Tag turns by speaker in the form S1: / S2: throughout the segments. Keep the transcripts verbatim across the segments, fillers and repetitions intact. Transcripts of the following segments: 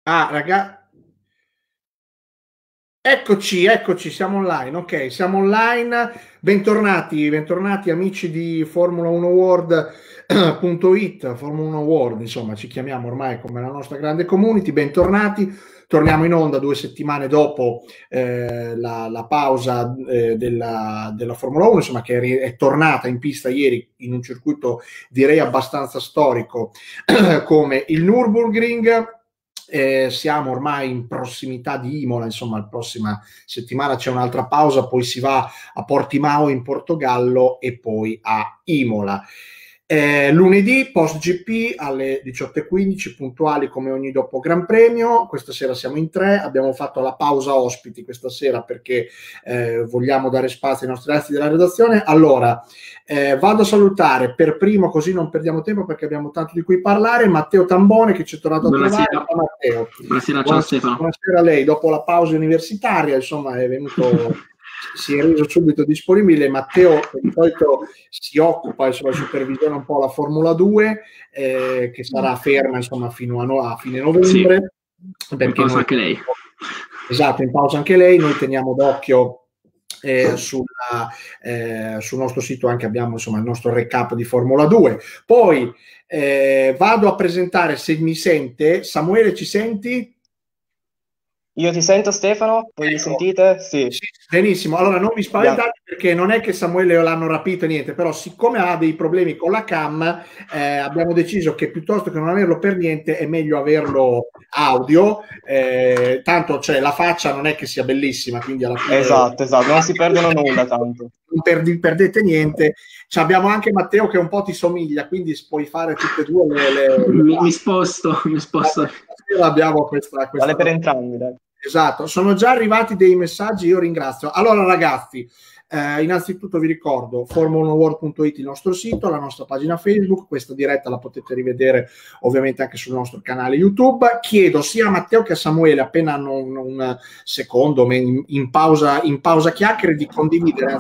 S1: Ah, raga, eccoci, eccoci, siamo online. Ok, siamo online. Bentornati, bentornati amici di Formula uno World punto it, Formula uno World, insomma, ci chiamiamo ormai come la nostra grande community. Bentornati. Torniamo in onda due settimane dopo eh, la, la pausa eh, della, della Formula uno, insomma, che è, è tornata in pista ieri in un circuito direi abbastanza storico come il Nürburgring. Eh, siamo ormai in prossimità di Imola, insomma, la prossima settimana c'è un'altra pausa, poi si va a Portimao in Portogallo e poi a Imola. Eh, lunedì post G P alle diciotto e quindici, puntuali come ogni dopo Gran Premio. Questa sera siamo in tre, abbiamo fatto la pausa ospiti questa sera perché eh, vogliamo dare spazio ai nostri ragazzi della redazione. Allora, eh, vado a salutare per primo, così non perdiamo tempo perché abbiamo tanto di cui parlare, Matteo Tambone, che ci è tornato
S2: Buonasera.
S1: a trovare. Ciao, Matteo.
S2: Buonasera, ciao
S1: Buonasera,
S2: Stefano.
S1: buonasera a lei, dopo la pausa universitaria, insomma, è venuto... si è reso subito disponibile. Matteo di solito si occupa, insomma, supervisiona un po' la Formula due, eh, che sarà ferma, insomma, fino a, no, a fine novembre.
S2: Sì.
S1: Perché
S2: in pausa
S1: noi,
S2: anche lei.
S1: Esatto, in pausa anche lei. Noi teniamo d'occhio eh, sulla, eh, sul nostro sito, anche abbiamo, insomma, il nostro recap di Formula due. Poi eh, vado a presentare, se mi sente, Samuele, ci senti?
S3: Io ti sento, Stefano? Voi mi
S1: Ecco.
S3: sentite? Sì.
S1: Sì, benissimo. Allora non vi spaventate perché non è che Samuele l'hanno rapito e niente, però siccome ha dei problemi con la cam, eh, abbiamo deciso che piuttosto che non averlo per niente è meglio averlo audio, eh, tanto cioè, la faccia non è che sia bellissima, quindi alla fine...
S3: Esatto, esatto, non si perdono nulla tanto.
S1: Non perdi, perdete niente. Ci abbiamo anche Matteo che un po' ti somiglia, quindi puoi fare tutte e due le... le...
S2: Mi, mi sposto, mi sposto.
S1: Abbiamo questa... questa...
S3: Vale per entrambi, dai.
S1: Esatto, sono già arrivati dei messaggi, io ringrazio. Allora ragazzi, eh, innanzitutto vi ricordo Formula uno World punto it, il nostro sito, la nostra pagina Facebook, questa diretta la potete rivedere ovviamente anche sul nostro canale YouTube. Chiedo sia a Matteo che a Samuele, appena hanno un, un secondo in, in, pausa, in pausa chiacchiere, di condividere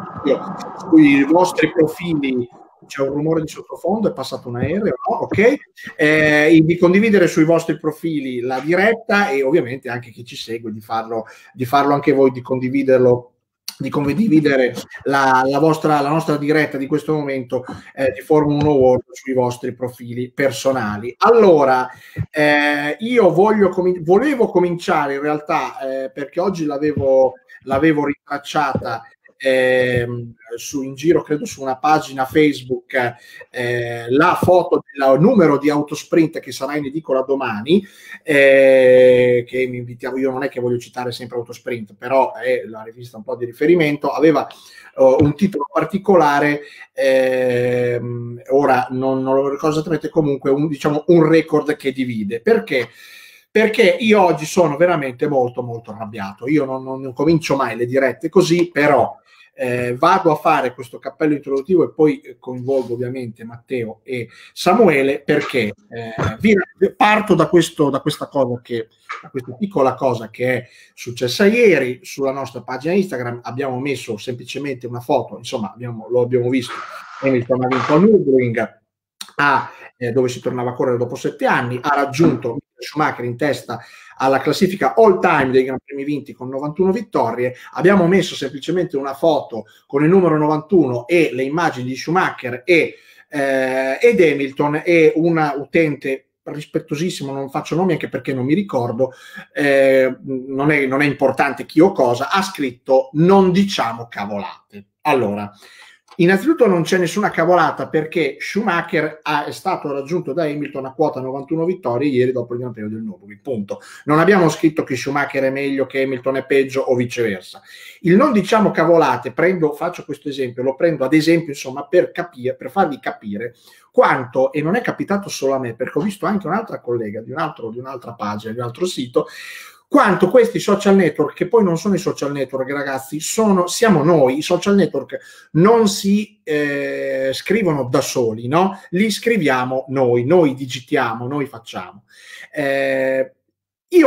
S1: sui vostri profili. C'è un rumore di sottofondo, è passato un aereo, no? Ok, eh, di condividere sui vostri profili la diretta e ovviamente anche chi ci segue di farlo, di farlo anche voi, di condividerlo, di condividere la, la, vostra, la nostra diretta di questo momento eh, di Formula uno World sui vostri profili personali. Allora, eh, io voglio com- volevo cominciare in realtà eh, perché oggi l'avevo, l'avevo ritracciata Eh, su, in giro credo su una pagina Facebook eh, la foto del numero di Autosprint che sarà in edicola domani, eh, che mi invitiamo, io non è che voglio citare sempre Autosprint, però è la rivista un po' di riferimento, aveva uh, un titolo particolare, eh, ora non, non lo ricordo esattamente, comunque un, diciamo un record che divide. Perché? Perché io oggi sono veramente molto molto arrabbiato. Io non, non, non comincio mai le dirette così, però eh, vado a fare questo cappello introduttivo e poi eh, coinvolgo ovviamente Matteo e Samuele, perché eh, vi, parto da, questo, da questa cosa che, da questa piccola cosa che è successa ieri. Sulla nostra pagina Instagram abbiamo messo semplicemente una foto, insomma abbiamo, lo abbiamo visto, Hamilton ha vinto a Nürburgring, a, eh, dove si tornava a correre dopo sette anni, ha raggiunto Schumacher in testa alla classifica all time dei Gran Premi vinti con novantuno vittorie. Abbiamo messo semplicemente una foto con il numero novantuno e le immagini di Schumacher e, eh, ed Hamilton, e una utente rispettosissimo, non faccio nomi anche perché non mi ricordo, eh, non, è, non è importante chi o cosa, ha scritto non diciamo cavolate. Allora, innanzitutto non c'è nessuna cavolata, perché Schumacher ha, è stato raggiunto da Hamilton a quota novantuno vittorie ieri dopo il Gran Premio del Nürburgring, punto. Non abbiamo scritto che Schumacher è meglio, che Hamilton è peggio o viceversa. Il non diciamo cavolate, prendo, faccio questo esempio, lo prendo ad esempio insomma per capire, per farvi capire quanto, e non è capitato solo a me, perché ho visto anche un'altra collega di, un altro, di un'altra pagina, di un altro sito, quanto questi social network, che poi non sono i social network, ragazzi, sono, siamo noi. I social network non si eh, scrivono da soli, no? Li scriviamo noi, noi digitiamo, noi facciamo. Eh, io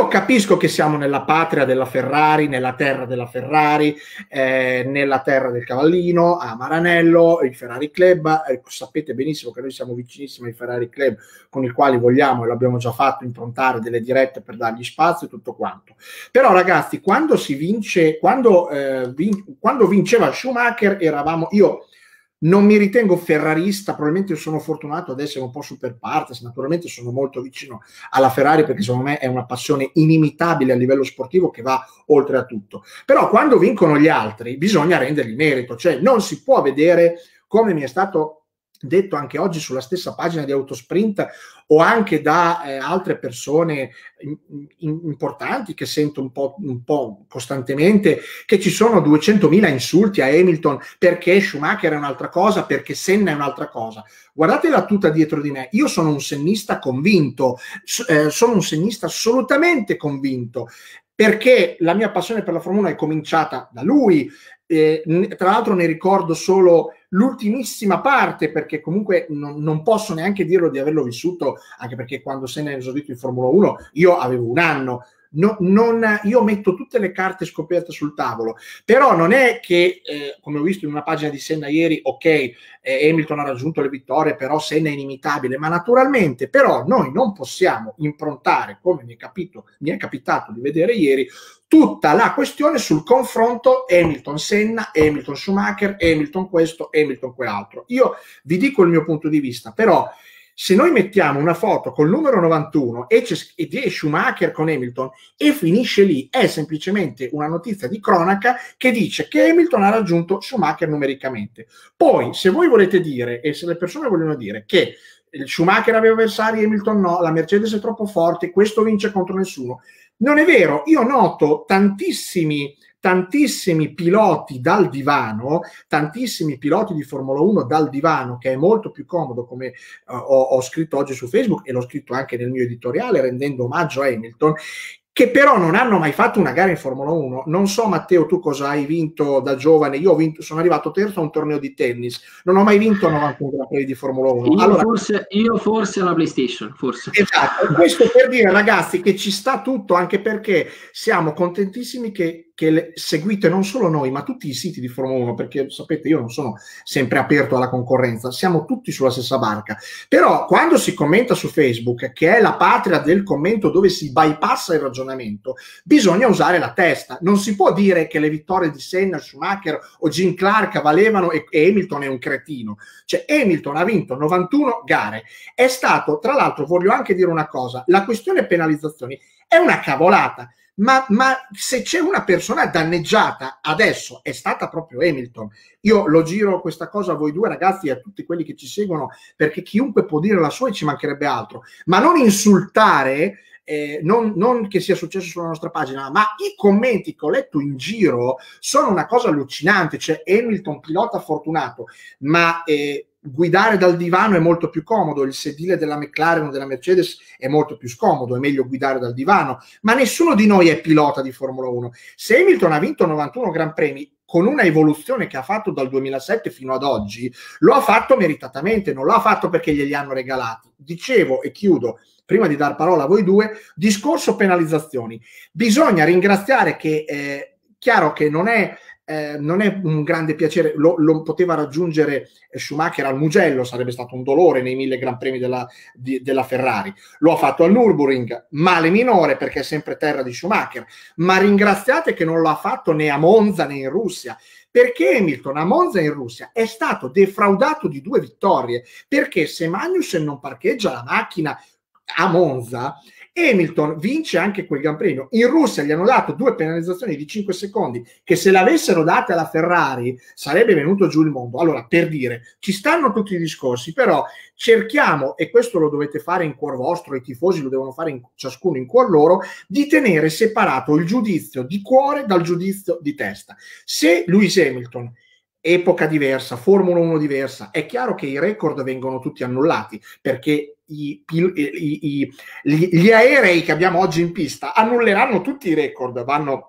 S1: io capisco che siamo nella patria della Ferrari, nella terra della Ferrari, eh, nella terra del cavallino, a Maranello, il Ferrari Club, eh, sapete benissimo che noi siamo vicinissimi ai Ferrari Club con i quali vogliamo, e l'abbiamo già fatto, improntare delle dirette per dargli spazio e tutto quanto. Però ragazzi, quando si vince, quando, eh, vin- quando vinceva Schumacher eravamo, io non mi ritengo ferrarista, probabilmente sono fortunato ad essere un po' super partes, naturalmente sono molto vicino alla Ferrari perché secondo me è una passione inimitabile a livello sportivo che va oltre a tutto. Però quando vincono gli altri bisogna rendergli merito, cioè non si può vedere, come mi è stato detto anche oggi sulla stessa pagina di Autosprint o anche da eh, altre persone in, in, importanti che sento un po', un po' costantemente, che ci sono duecentomila insulti a Hamilton perché Schumacher è un'altra cosa, perché Senna è un'altra cosa. Guardate la tuta dietro di me, io sono un sennista convinto, eh, sono un sennista assolutamente convinto, perché la mia passione per la Formula uno è cominciata da lui. Eh, tra l'altro ne ricordo solo l'ultimissima parte, perché comunque non, non posso neanche dirlo di averlo vissuto, anche perché quando Senna è esordito in Formula uno io avevo un anno. No, non, io metto tutte le carte scoperte sul tavolo, però non è che, eh, come ho visto in una pagina di Senna ieri, ok, eh, Hamilton ha raggiunto le vittorie, però Senna è inimitabile, ma naturalmente però noi non possiamo improntare, come mi è, capito, mi è capitato di vedere ieri, tutta la questione sul confronto Hamilton-Senna, Hamilton-Schumacher, Hamilton questo, Hamilton quell'altro. Io vi dico il mio punto di vista, però se noi mettiamo una foto col numero novantuno e c'è e Schumacher con Hamilton e finisce lì, è semplicemente una notizia di cronaca che dice che Hamilton ha raggiunto Schumacher numericamente. Poi, se voi volete dire, e se le persone vogliono dire che Schumacher aveva avversari, Hamilton no, la Mercedes è troppo forte, questo vince contro nessuno, non è vero. Io noto tantissimi tantissimi piloti dal divano, tantissimi piloti di Formula uno dal divano, che è molto più comodo, come uh, ho, ho scritto oggi su Facebook e l'ho scritto anche nel mio editoriale rendendo omaggio a Hamilton, che però non hanno mai fatto una gara in Formula uno. Non so, Matteo, tu cosa hai vinto da giovane? Io ho vinto, sono arrivato terzo a un torneo di tennis, non ho mai vinto novantuno Grand Prix di Formula uno.
S2: Io,
S1: allora,
S2: forse, io forse alla PlayStation, forse.
S1: Esatto, questo per dire, ragazzi, che ci sta tutto, anche perché siamo contentissimi che, che le, seguite non solo noi, ma tutti i siti di Formula uno, perché sapete, io non sono sempre aperto alla concorrenza, siamo tutti sulla stessa barca. Però quando si commenta su Facebook, che è la patria del commento dove si bypassa il ragionamento, bisogna usare la testa. Non si può dire che le vittorie di Senna, Schumacher o Jim Clark valevano e, e Hamilton è un cretino. Cioè, Hamilton ha vinto novantuno gare, è stato, tra l'altro voglio anche dire una cosa, la questione penalizzazioni è una cavolata, ma, ma se c'è una persona danneggiata adesso è stata proprio Hamilton. Io lo giro questa cosa a voi due ragazzi e a tutti quelli che ci seguono, perché chiunque può dire la sua e ci mancherebbe altro, ma non insultare, eh, non, non che sia successo sulla nostra pagina, ma i commenti che ho letto in giro sono una cosa allucinante. Cioè, Hamilton pilota fortunato, ma eh, guidare dal divano è molto più comodo, il sedile della McLaren o della Mercedes è molto più scomodo, è meglio guidare dal divano, ma nessuno di noi è pilota di Formula uno. Se Hamilton ha vinto novantuno Gran Premi con una evoluzione che ha fatto dal duemilasette fino ad oggi, lo ha fatto meritatamente, non l'ha fatto perché glieli hanno regalati. Dicevo, e chiudo, prima di dar parola a voi due, discorso penalizzazioni. Bisogna ringraziare che, eh, chiaro che non è Eh, non è un grande piacere, lo, lo poteva raggiungere Schumacher al Mugello, sarebbe stato un dolore nei mille Gran Premi della, di, della Ferrari, lo ha fatto al Nürburgring, male minore perché è sempre terra di Schumacher, ma ringraziate che non l'ha fatto né a Monza né in Russia, perché Hamilton a Monza e in Russia è stato defraudato di due vittorie, perché se Magnussen non parcheggia la macchina a Monza, Hamilton vince anche quel Gran Premio. In Russia gli hanno dato due penalizzazioni di cinque secondi che se l'avessero date alla Ferrari sarebbe venuto giù il mondo. Allora, per dire, ci stanno tutti i discorsi, però cerchiamo, e questo lo dovete fare in cuor vostro, i tifosi lo devono fare in, ciascuno in cuor loro, di tenere separato il giudizio di cuore dal giudizio di testa. Se Lewis Hamilton, epoca diversa, Formula uno diversa, è chiaro che i record vengono tutti annullati, perché I, i, i, gli aerei che abbiamo oggi in pista annulleranno tutti i record, vanno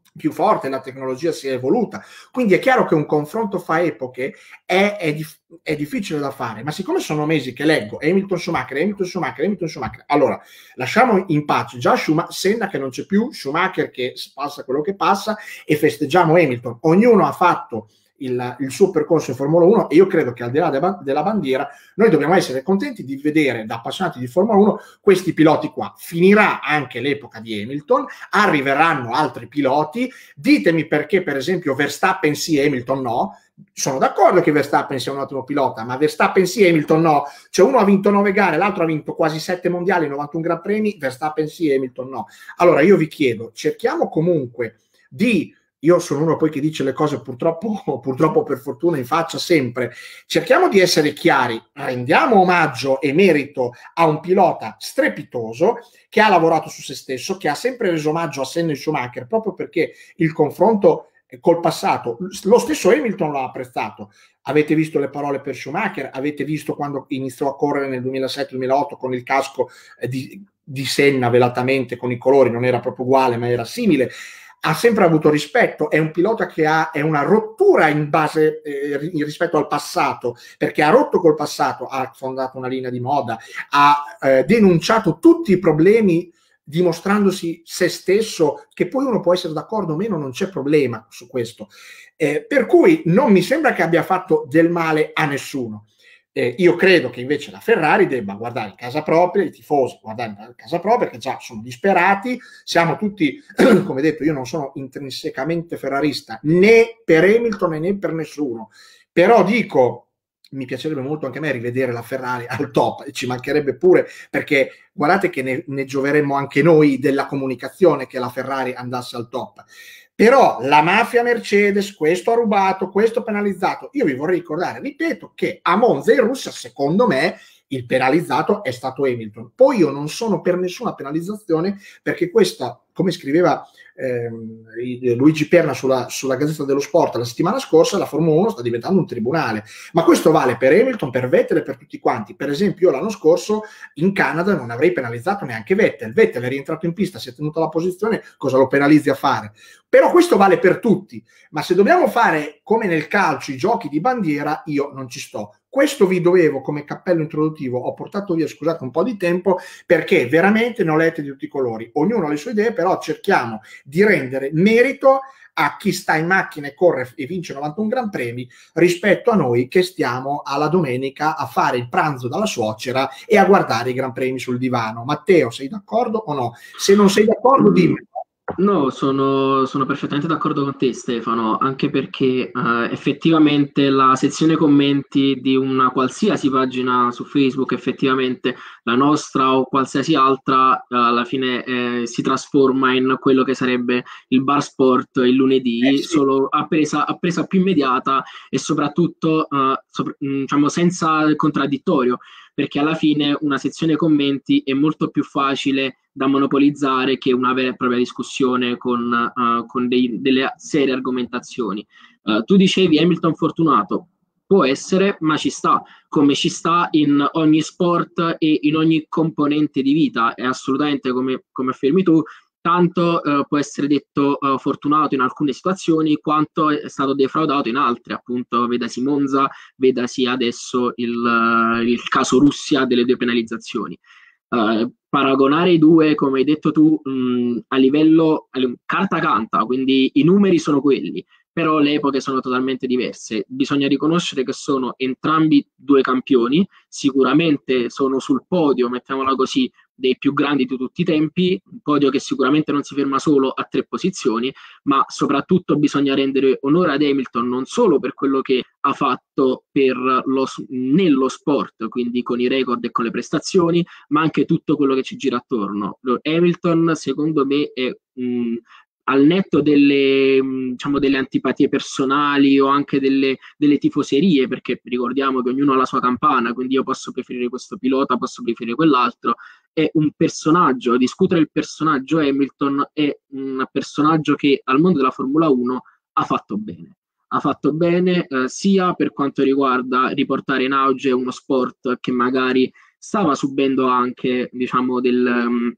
S1: più forte, la tecnologia si è evoluta, quindi è chiaro che un confronto fra epoche è, è, dif- è difficile da fare, ma siccome sono mesi che leggo Hamilton Schumacher, Hamilton Schumacher, Hamilton Schumacher, allora lasciamo in pace già Schuma- Senna che non c'è più, Schumacher che passa quello che passa e festeggiamo Hamilton. Ognuno ha fatto Il, il suo percorso in Formula uno e io credo che al di là de- della bandiera noi dobbiamo essere contenti di vedere da appassionati di Formula uno questi piloti qua. Finirà anche l'epoca di Hamilton, arriveranno altri piloti, ditemi perché per esempio Verstappen sì e Hamilton no. Sono d'accordo che Verstappen sia un ottimo pilota, ma Verstappen sì e Hamilton no. Cioè uno ha vinto nove gare, l'altro ha vinto quasi sette mondiali, novantuno Gran Premi, Verstappen sì e Hamilton no. Allora io vi chiedo, cerchiamo comunque di io sono uno poi che dice le cose purtroppo, purtroppo per fortuna in faccia sempre, cerchiamo di essere chiari, rendiamo omaggio e merito a un pilota strepitoso che ha lavorato su se stesso, che ha sempre reso omaggio a Senna e Schumacher proprio perché il confronto col passato, lo stesso Hamilton l'ha apprezzato. Avete visto le parole per Schumacher, avete visto quando iniziò a correre nel duemilasette duemilaotto con il casco eh, di, di Senna velatamente con i colori, non era proprio uguale ma era simile. Ha sempre avuto rispetto, è un pilota che ha è una rottura in base eh, in rispetto al passato, perché ha rotto col passato, ha fondato una linea di moda, ha eh, denunciato tutti i problemi dimostrandosi se stesso, che poi uno può essere d'accordo o meno, non c'è problema su questo. Eh, per cui non mi sembra che abbia fatto del male a nessuno. Eh, io credo che invece la Ferrari debba guardare in casa propria, i tifosi guardare in casa propria, che già sono disperati, siamo tutti, come detto, io non sono intrinsecamente ferrarista, né per Hamilton né per nessuno, però dico, mi piacerebbe molto anche a me rivedere la Ferrari al top, e ci mancherebbe pure, perché guardate che ne, ne gioveremmo anche noi della comunicazione che la Ferrari andasse al top. Però la mafia Mercedes, questo ha rubato, questo penalizzato. Io vi vorrei ricordare, ripeto, che a Monza in Russia, secondo me, il penalizzato è stato Hamilton. Poi io non sono per nessuna penalizzazione, perché questa, come scriveva ehm, Luigi Perna sulla, sulla Gazzetta dello Sport la settimana scorsa, la Formula uno sta diventando un tribunale. Ma questo vale per Hamilton, per Vettel e per tutti quanti. Per esempio, io l'anno scorso in Canada non avrei penalizzato neanche Vettel. Vettel è rientrato in pista, si è tenuto la posizione, cosa lo penalizzi a fare? Però questo vale per tutti. Ma se dobbiamo fare, come nel calcio, i giochi di bandiera, io non ci sto. Questo vi dovevo, come cappello introduttivo, ho portato via, scusate, un po' di tempo, perché veramente ne ho lette di tutti i colori. Ognuno ha le sue idee, però cerchiamo di rendere merito a chi sta in macchina e corre e vince novantuno Gran Premi rispetto a noi che stiamo alla domenica a fare il pranzo dalla suocera e a guardare i Gran Premi sul divano. Matteo, sei d'accordo o no? Se non sei d'accordo, dimmi.
S2: No, sono, sono perfettamente d'accordo con te, Stefano, anche perché eh, effettivamente la sezione commenti di una qualsiasi pagina su Facebook, effettivamente la nostra o qualsiasi altra, eh, alla fine eh, si trasforma in quello che sarebbe il bar sport il lunedì,
S1: Eh, sì.
S2: solo a presa, a presa più immediata e soprattutto eh, sopra- mh, diciamo senza contraddittorio, perché alla fine una sezione commenti è molto più facile da monopolizzare che una vera e propria discussione con, uh, con dei, delle serie argomentazioni. Uh, tu dicevi Hamilton fortunato, può essere, ma ci sta, come ci sta in ogni sport e in ogni componente di vita, è assolutamente come, come affermi tu, tanto uh, può essere detto uh, fortunato in alcune situazioni quanto è stato defraudato in altre, appunto vedasi Monza, vedasi adesso il, uh, il caso Russia delle due penalizzazioni. Uh, paragonare i due, come hai detto tu, mh, a livello a, carta canta, quindi i numeri sono quelli, però le epoche sono totalmente diverse. Bisogna riconoscere che sono entrambi due campioni, sicuramente sono sul podio, mettiamola così, dei più grandi di tutti i tempi, un podio che sicuramente non si ferma solo a tre posizioni, ma soprattutto bisogna rendere onore ad Hamilton non solo per quello che ha fatto per lo, nello sport, quindi con i record e con le prestazioni, ma anche tutto quello che ci gira attorno. Hamilton, secondo me, è mh, al netto delle, mh, diciamo, delle antipatie personali o anche delle, delle tifoserie, perché ricordiamo che ognuno ha la sua campana, quindi io posso preferire questo pilota, posso preferire quell'altro, è un personaggio, discutere il personaggio Hamilton è un personaggio che al mondo della Formula uno ha fatto bene. Ha fatto bene eh, sia per quanto riguarda riportare in auge uno sport che magari stava subendo anche, diciamo, del, um,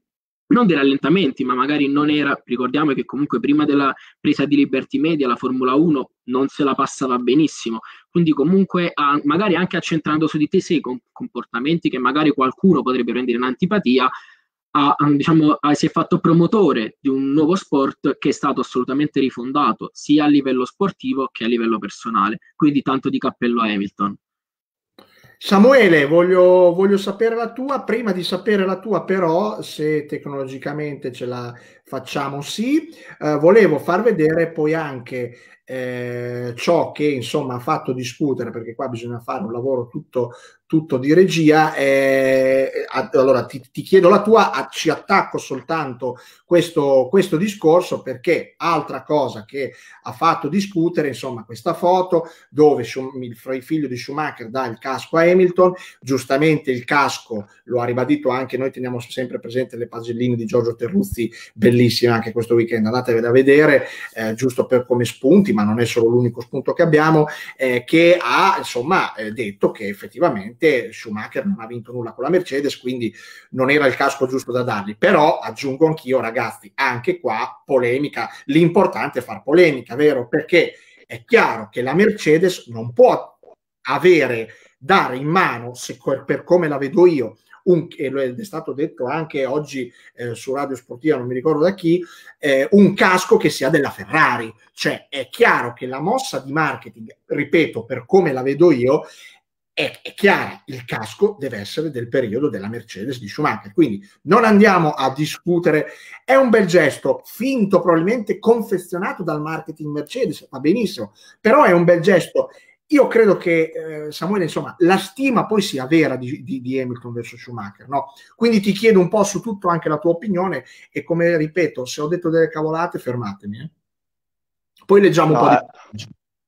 S2: non dei rallentamenti, ma magari non era, ricordiamo che comunque prima della presa di Liberty Media la Formula uno non se la passava benissimo, quindi comunque ha, magari anche accentrando su di te sei comportamenti che magari qualcuno potrebbe prendere in antipatia, ha, diciamo, ha, si è fatto promotore di un nuovo sport che è stato assolutamente rifondato sia a livello sportivo che a livello personale, quindi tanto di cappello a Hamilton.
S1: Samuele, voglio, voglio sapere la tua. Prima di sapere la tua, però, se tecnologicamente ce la facciamo, sì, eh, volevo far vedere poi anche eh, ciò che insomma ha fatto discutere, perché qua bisogna fare un lavoro tutto, tutto di regia. Eh, allora ti, ti chiedo la tua, a, ci attacco soltanto questo, questo discorso, perché altra cosa che ha fatto discutere, insomma, questa foto dove il figlio di Schumacher dà il casco a Hamilton. Giustamente il casco, lo ha ribadito anche, noi teniamo sempre presente le pagelline di Giorgio Terruzzi, bellissime anche questo weekend, andatevele a vedere, eh, giusto per come spunti, ma non è solo l'unico spunto che abbiamo, eh, che ha insomma eh, detto che effettivamente Schumacher non ha vinto nulla con la Mercedes, quindi non era il casco giusto da dargli. Però aggiungo anch'io, ragazzi, anche qua polemica, l'importante è far polemica, vero? Perché è chiaro che la Mercedes non può avere, dare in mano, se, per come la vedo io, un, e lo è stato detto anche oggi eh, su Radio Sportiva, non mi ricordo da chi, eh, un casco che sia della Ferrari. Cioè è chiaro che la mossa di marketing, ripeto, per come la vedo io, è, è chiara, il casco deve essere del periodo della Mercedes di Schumacher, quindi non andiamo a discutere. È un bel gesto, finto, probabilmente confezionato dal marketing Mercedes, va benissimo, però è un bel gesto. Io credo che eh, Samuele, insomma, la stima poi sia vera di, di, di Hamilton verso Schumacher, no? Quindi ti chiedo un po' su tutto anche la tua opinione, e come ripeto, se ho detto delle cavolate fermatemi, eh. Poi leggiamo
S3: No,
S1: un po'
S3: eh,
S1: di...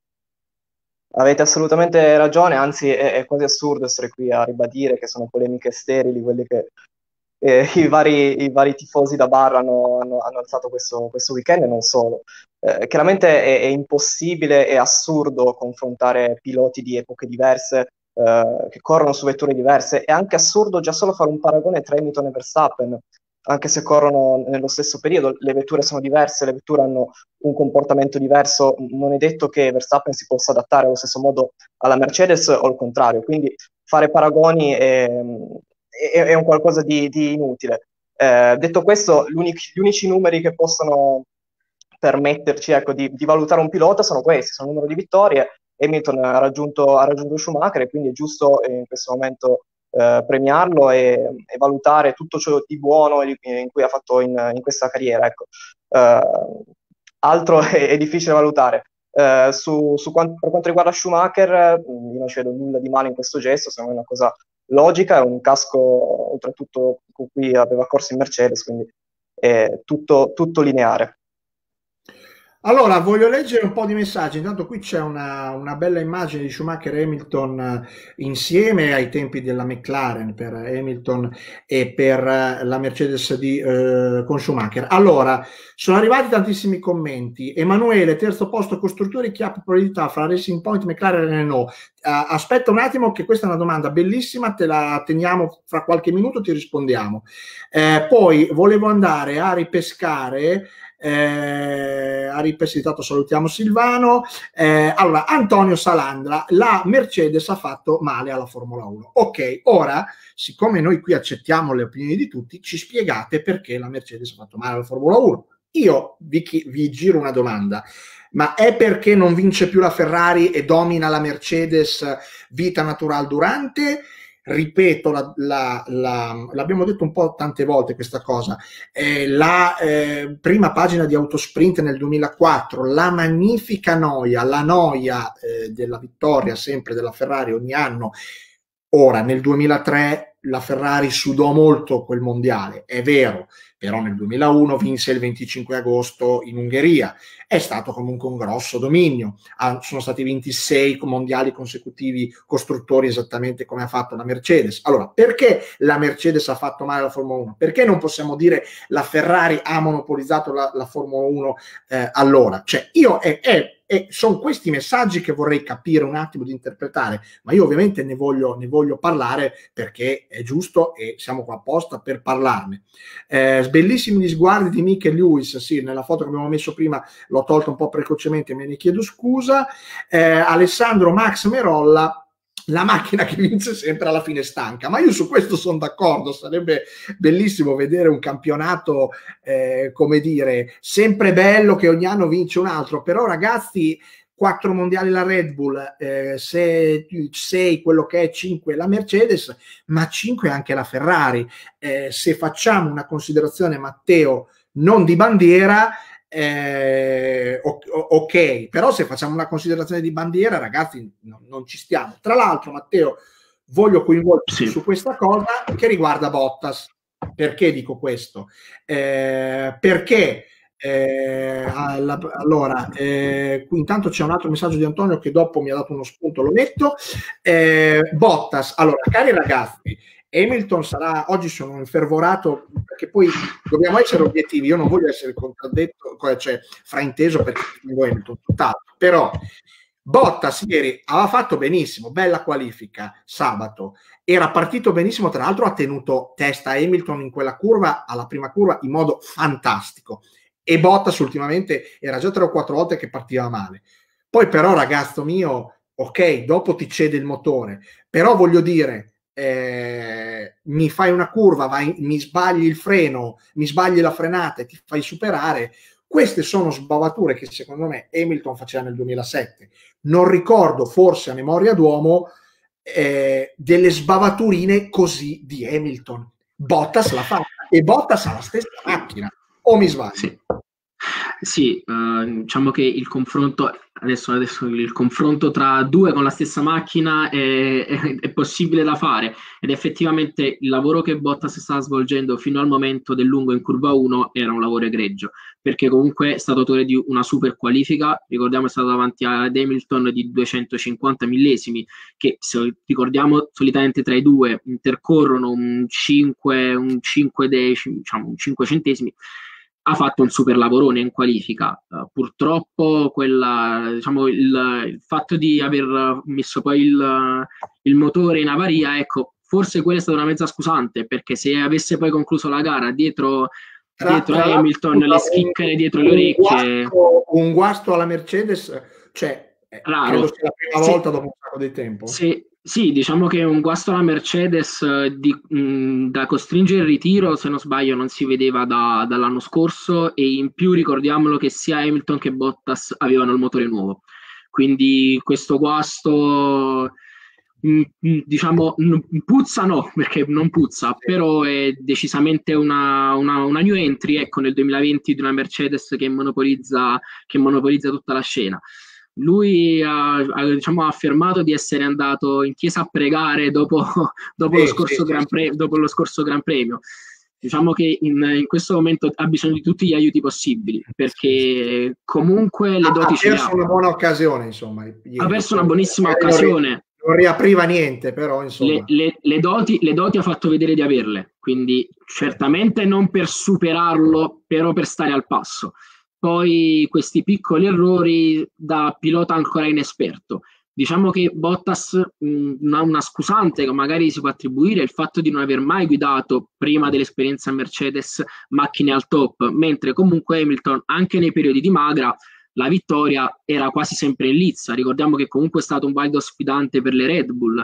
S3: avete assolutamente ragione, anzi è, è quasi assurdo essere qui a ribadire che sono polemiche sterili quelle che eh, i, vari, i vari tifosi da bar hanno, hanno, hanno alzato questo, questo weekend, e non solo. Eh, chiaramente è, è impossibile e assurdo confrontare piloti di epoche diverse eh, che corrono su vetture diverse. È anche assurdo già solo fare un paragone tra Hamilton e Verstappen, anche se corrono nello stesso periodo, le vetture sono diverse, le vetture hanno un comportamento diverso, non è detto che Verstappen si possa adattare allo stesso modo alla Mercedes o il contrario, quindi fare paragoni è, è, è un qualcosa di, di inutile. Eh, detto questo, gli unici numeri che possono permetterci, ecco, di, di valutare un pilota sono questi, sono il numero di vittorie. Hamilton ha raggiunto, ha raggiunto Schumacher, e quindi è giusto eh, in questo momento eh, premiarlo e, e valutare tutto ciò di buono in, in cui ha fatto in, in questa carriera. Ecco. Uh, altro è, è difficile valutare. Uh, su, su quanto, per quanto riguarda Schumacher, io non ci vedo nulla di male in questo gesto, secondo me è una cosa logica, è un casco oltretutto con cui aveva corso in Mercedes, quindi è tutto, tutto lineare.
S1: Allora, voglio leggere un po' di messaggi. Intanto qui c'è una, una bella immagine di Schumacher e Hamilton eh, insieme ai tempi della McLaren per Hamilton e per eh, la Mercedes di, eh, con Schumacher. Allora, sono arrivati tantissimi commenti. Emanuele, terzo posto costruttori, chi ha priorità fra Racing Point, McLaren e Renault? Uh, aspetta un attimo, che questa è una domanda bellissima, te la teniamo fra qualche minuto, ti rispondiamo. Eh, poi volevo andare a ripescare Eh, ha ripescato, salutiamo Silvano. Eh, allora, Antonio Salandra, la Mercedes ha fatto male alla Formula uno. Ok, ora, siccome noi qui accettiamo le opinioni di tutti, ci spiegate perché la Mercedes ha fatto male alla Formula uno. Io vi, vi giro una domanda: ma è perché non vince più la Ferrari e domina la Mercedes vita natural durante? Ripeto, la, la, la, l'abbiamo detto un po' tante volte questa cosa, eh, la eh, prima pagina di Autosprint nel duemilaquattro, la magnifica noia, la noia eh, della vittoria sempre della Ferrari ogni anno. Ora, nel duemilatré la Ferrari sudò molto quel mondiale, è vero, però nel duemilauno vinse il venticinque agosto in Ungheria. È stato comunque un grosso dominio. Ah, sono stati ventisei mondiali consecutivi costruttori, esattamente come ha fatto la Mercedes. Allora, perché la Mercedes ha fatto male alla Formula uno? Perché non possiamo dire la Ferrari ha monopolizzato la, la Formula uno eh, allora? Cioè, io è, è e sono questi messaggi che vorrei capire un attimo di interpretare, ma io ovviamente ne voglio, ne voglio parlare perché è giusto e siamo qua apposta per parlarne. Eh, bellissimi gli sguardi di Michael Lewis, sì, nella foto che abbiamo messo prima l'ho tolta un po' precocemente, me ne chiedo scusa. Eh, Alessandro Max Merolla, la macchina che vince sempre alla fine stanca, ma io su questo sono d'accordo, sarebbe bellissimo vedere un campionato, eh, come dire, sempre bello che ogni anno vince un altro, però ragazzi, quattro mondiali la Red Bull, eh, sei quello che è, cinque la Mercedes, ma cinque anche la Ferrari. Eh, se facciamo una considerazione, Matteo, non di bandiera, Eh, ok, però se facciamo una considerazione di bandiera, ragazzi, no, non ci stiamo. Tra l'altro, Matteo, voglio coinvolgerti sì. su questa cosa che riguarda Bottas. Perché dico questo? Eh, perché eh, alla, allora, eh, intanto c'è un altro messaggio di Antonio che dopo mi ha dato uno spunto, lo metto. Eh, Bottas, allora, cari ragazzi, Hamilton sarà, oggi sono infervorato perché poi dobbiamo essere obiettivi, io non voglio essere contraddetto, cioè frainteso perché tengo Hamilton, tutt'altro, però Bottas ieri aveva fatto benissimo, bella qualifica sabato, era partito benissimo, tra l'altro ha tenuto testa a Hamilton in quella curva, alla prima curva, in modo fantastico, e Bottas ultimamente era già tre o quattro volte che partiva male. Poi però, ragazzo mio, ok, dopo ti cede il motore, però voglio dire, Eh, mi fai una curva, vai, mi sbagli il freno, mi sbagli la frenata e ti fai superare. Queste sono sbavature che secondo me Hamilton faceva nel duemilasette. Non ricordo, forse a memoria d'uomo, eh, delle sbavaturine così di Hamilton. Bottas l'ha fatta e Bottas ha la stessa macchina, o mi sbaglio?
S2: Sì. Sì, uh, diciamo che il confronto adesso, adesso il confronto tra due con la stessa macchina è, è, è possibile da fare, ed effettivamente il lavoro che Bottas stava svolgendo fino al momento del lungo in curva uno era un lavoro egregio, perché comunque è stato autore di una super qualifica, ricordiamo è stato davanti ad Hamilton di duecentocinquanta millesimi, che se ricordiamo solitamente tra i due intercorrono un cinque, un cinque decimi, diciamo un cinque centesimi. Ha fatto un super lavorone in qualifica. Uh, purtroppo quella, diciamo, il, il fatto di aver messo poi il, il motore in avaria, ecco, forse quella è stata una mezza scusante, perché se avesse poi concluso la gara dietro, tra, dietro tra Hamilton, le schicchere dietro le orecchie...
S1: Un guasto, un guasto alla Mercedes, cioè,
S2: raro.
S1: Credo sia la prima
S2: sì.
S1: volta dopo un sacco di tempo.
S2: Sì. Sì, diciamo che un guasto alla Mercedes di, mh, da costringere il ritiro, se non sbaglio, non si vedeva da, dall'anno scorso, e in più ricordiamolo che sia Hamilton che Bottas avevano il motore nuovo. Quindi questo guasto, mh, mh, diciamo, n- puzza no, perché non puzza, sì. Però è decisamente una, una, una new entry, ecco, nel duemilaventi di una Mercedes che monopolizza, che monopolizza tutta la scena. Lui ha, ha, diciamo, ha affermato di essere andato in chiesa a pregare dopo, dopo, sì, lo, scorso sì, Gran Pre- sì. dopo lo scorso Gran Premio. Diciamo che in, in questo momento ha bisogno di tutti gli aiuti possibili, perché comunque le doti ce le ha.
S1: Ha perso una buona occasione, insomma.
S2: Ieri. Ha perso una buonissima eh, occasione.
S1: Non, non riapriva niente, però insomma.
S2: Le, le, le, doti, le doti ha fatto vedere di averle, quindi certamente non per superarlo, però per stare al passo. Poi questi piccoli errori da pilota ancora inesperto. Diciamo che Bottas mh, ha una scusante che magari si può attribuire il fatto di non aver mai guidato prima dell'esperienza Mercedes macchine al top, mentre comunque Hamilton anche nei periodi di magra la vittoria era quasi sempre in lizza. Ricordiamo che comunque è stato un valido sfidante per le Red Bull.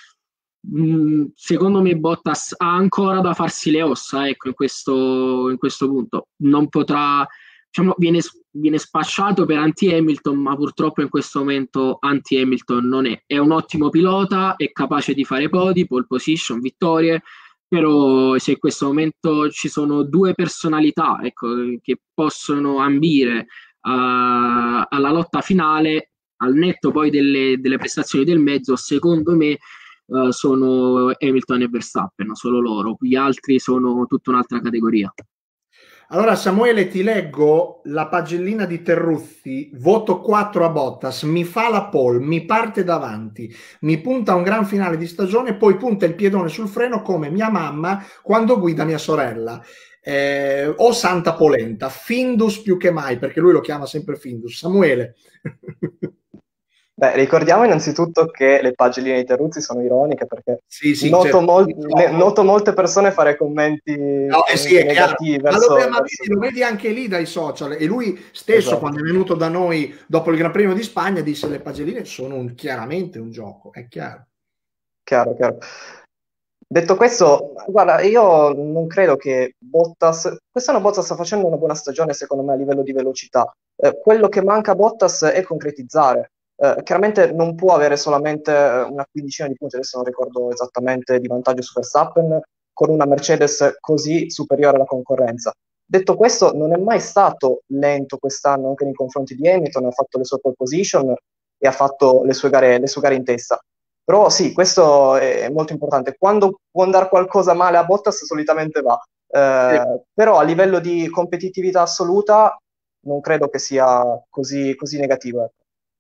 S2: Mh, secondo me Bottas ha ancora da farsi le ossa, ecco, in questo, in questo punto. Non potrà... Diciamo, viene, viene spacciato per anti-Hamilton, ma purtroppo in questo momento anti-Hamilton non è. È un ottimo pilota, è capace di fare podi, pole position, vittorie, però se in questo momento ci sono due personalità, ecco, che possono ambire uh, alla lotta finale, al netto poi delle, delle prestazioni del mezzo, secondo me uh, sono Hamilton e Verstappen, solo loro. Gli altri sono tutta un'altra categoria.
S1: Allora Samuele, ti leggo la pagellina di Terruzzi, voto quattro a Bottas, mi fa la pole, mi parte davanti, mi punta un gran finale di stagione, poi punta il piedone sul freno come mia mamma quando guida mia sorella. eh, o Santa Polenta, Findus più che mai, perché lui lo chiama sempre Findus. Samuele.
S3: Beh, ricordiamo innanzitutto che le pagelline di Terruzzi sono ironiche, perché
S1: sì, sì,
S3: noto,
S1: certo.
S3: mol- ne- noto molte persone fare commenti,
S1: no, eh sì,
S3: commenti negativi verso,
S1: ma, lo, ma
S3: verso...
S1: vedi, lo vedi anche lì dai social, e lui stesso, esatto, quando è venuto da noi dopo il Gran Premio di Spagna, disse: le pagelline sono un, chiaramente un gioco, è chiaro.
S3: Chiaro, chiaro. Detto questo, guarda, io non credo che Bottas, quest'anno Bottas sta facendo una buona stagione secondo me a livello di velocità. Eh, quello che manca a Bottas è concretizzare. Eh, chiaramente non può avere solamente una quindicina di punti, adesso non ricordo esattamente, di vantaggio su Verstappen, con una Mercedes così superiore alla concorrenza. Detto questo, non è mai stato lento quest'anno anche nei confronti di Hamilton, ha fatto le sue pole position e ha fatto le sue gare, le sue gare in testa. Però sì, questo è molto importante. Quando può andare qualcosa male a Bottas, solitamente va. Eh, sì. Però a livello di competitività assoluta non credo che sia così, così negativo.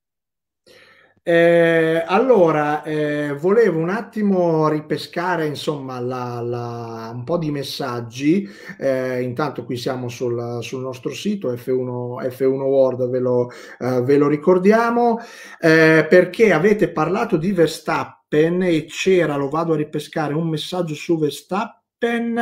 S1: Eh, allora, eh, volevo un attimo ripescare, insomma, la, la, un po' di messaggi. Eh, intanto qui siamo sul, sul nostro sito F uno, F uno World, ve lo, eh, ve lo ricordiamo, eh, perché avete parlato di Verstappen e c'era, lo vado a ripescare, un messaggio su Verstappen.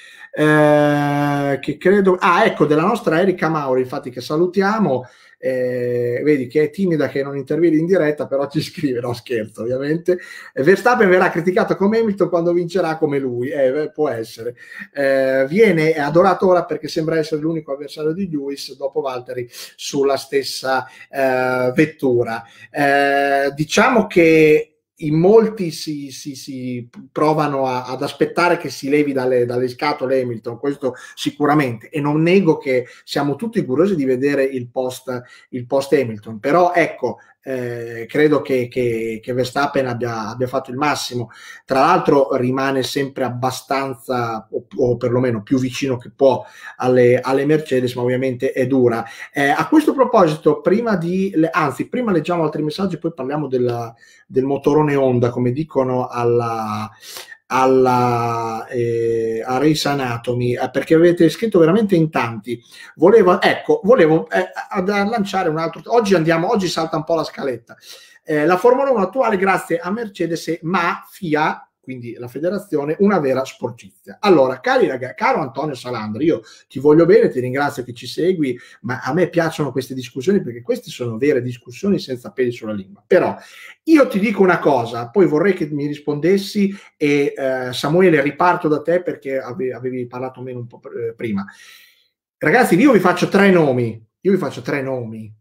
S1: Eh, che credo, ah ecco, della nostra Erika Mauri, infatti, che salutiamo. Eh, vedi che è timida, che non interviene in diretta, però ci scrive, no scherzo ovviamente. eh, Verstappen verrà criticato come Hamilton quando vincerà come lui, eh, può essere. Eh, viene adorato ora perché sembra essere l'unico avversario di Lewis dopo Valtteri sulla stessa eh, vettura. Eh, diciamo che in molti si, si, si provano a, ad aspettare che si levi dalle, dalle scatole Hamilton, questo sicuramente, e non nego che siamo tutti curiosi di vedere il post, il post Hamilton, però ecco, eh, credo che, che, che Verstappen abbia, abbia fatto il massimo. Tra l'altro rimane sempre abbastanza, o, o perlomeno più vicino che può alle, alle Mercedes, ma ovviamente è dura. Eh, a questo proposito, prima di, anzi prima leggiamo altri messaggi, poi parliamo della, del motorone Honda, come dicono alla, alla eh, a Race Anatomy, eh, perché avete scritto veramente in tanti. Volevo, ecco, volevo eh, ad, a lanciare un altro. Oggi andiamo, oggi salta un po' la scaletta. Eh, la Formula uno attuale, grazie a Mercedes, ma F I A, quindi la federazione, una vera sporcizia. Allora, cari ragazzi, caro Antonio Salandra, io ti voglio bene, ti ringrazio che ci segui, ma a me piacciono queste discussioni perché queste sono vere discussioni senza peli sulla lingua. Però io ti dico una cosa, poi vorrei che mi rispondessi e eh, Samuele, riparto da te perché ave, avevi parlato meno un po' pr- prima. Ragazzi, io vi faccio tre nomi, io vi faccio tre nomi.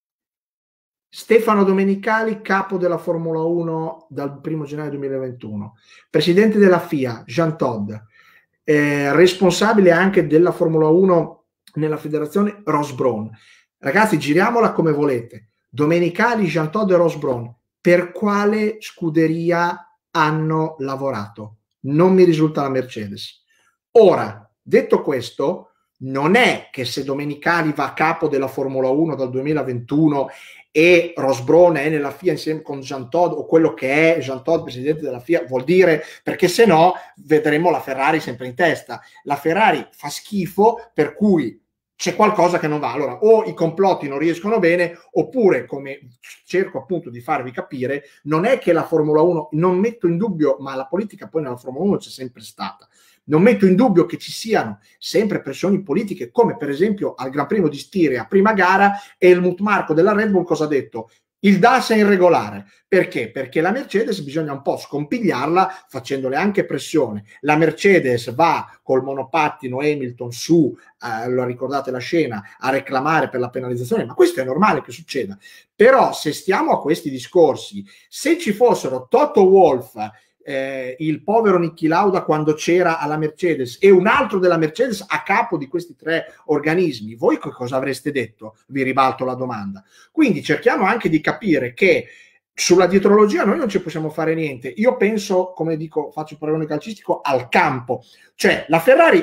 S1: Stefano Domenicali, capo della Formula uno dal primo gennaio duemilaventuno, presidente della F I A, Jean Todt, eh, responsabile anche della Formula uno nella federazione, Ross Brawn. Ragazzi, giriamola come volete. Domenicali, Jean Todt e Ross Brawn, per quale scuderia hanno lavorato? Non mi risulta la Mercedes. Ora, detto questo, non è che se Domenicali va a capo della Formula uno dal duemilaventuno e Ross Brawn è nella F I A insieme con Jean Todt, o quello che è Jean Todt presidente della F I A, vuol dire, perché se no vedremo la Ferrari sempre in testa. La Ferrari fa schifo, per cui c'è qualcosa che non va. Allora, o i complotti non riescono bene, oppure, come cerco appunto di farvi capire, non è che la Formula uno, non metto in dubbio, ma la politica poi nella Formula uno c'è sempre stata. Non metto in dubbio che ci siano sempre pressioni politiche, come per esempio al Gran Premio di Stiria, prima gara, Helmut Marko della Red Bull cosa ha detto? Il D A S è irregolare. Perché? Perché la Mercedes bisogna un po' scompigliarla facendole anche pressione. La Mercedes va col monopattino Hamilton su, eh, lo ricordate la scena, a reclamare per la penalizzazione, ma questo è normale che succeda. Però se stiamo a questi discorsi, se ci fossero Toto Wolff, Eh, il povero Niki Lauda quando c'era alla Mercedes e un altro della Mercedes a capo di questi tre organismi, voi che cosa avreste detto? Vi ribalto la domanda. Quindi cerchiamo anche di capire che sulla dietrologia noi non ci possiamo fare niente. Io penso, come dico, faccio paragone calcistico, al campo. Cioè la Ferrari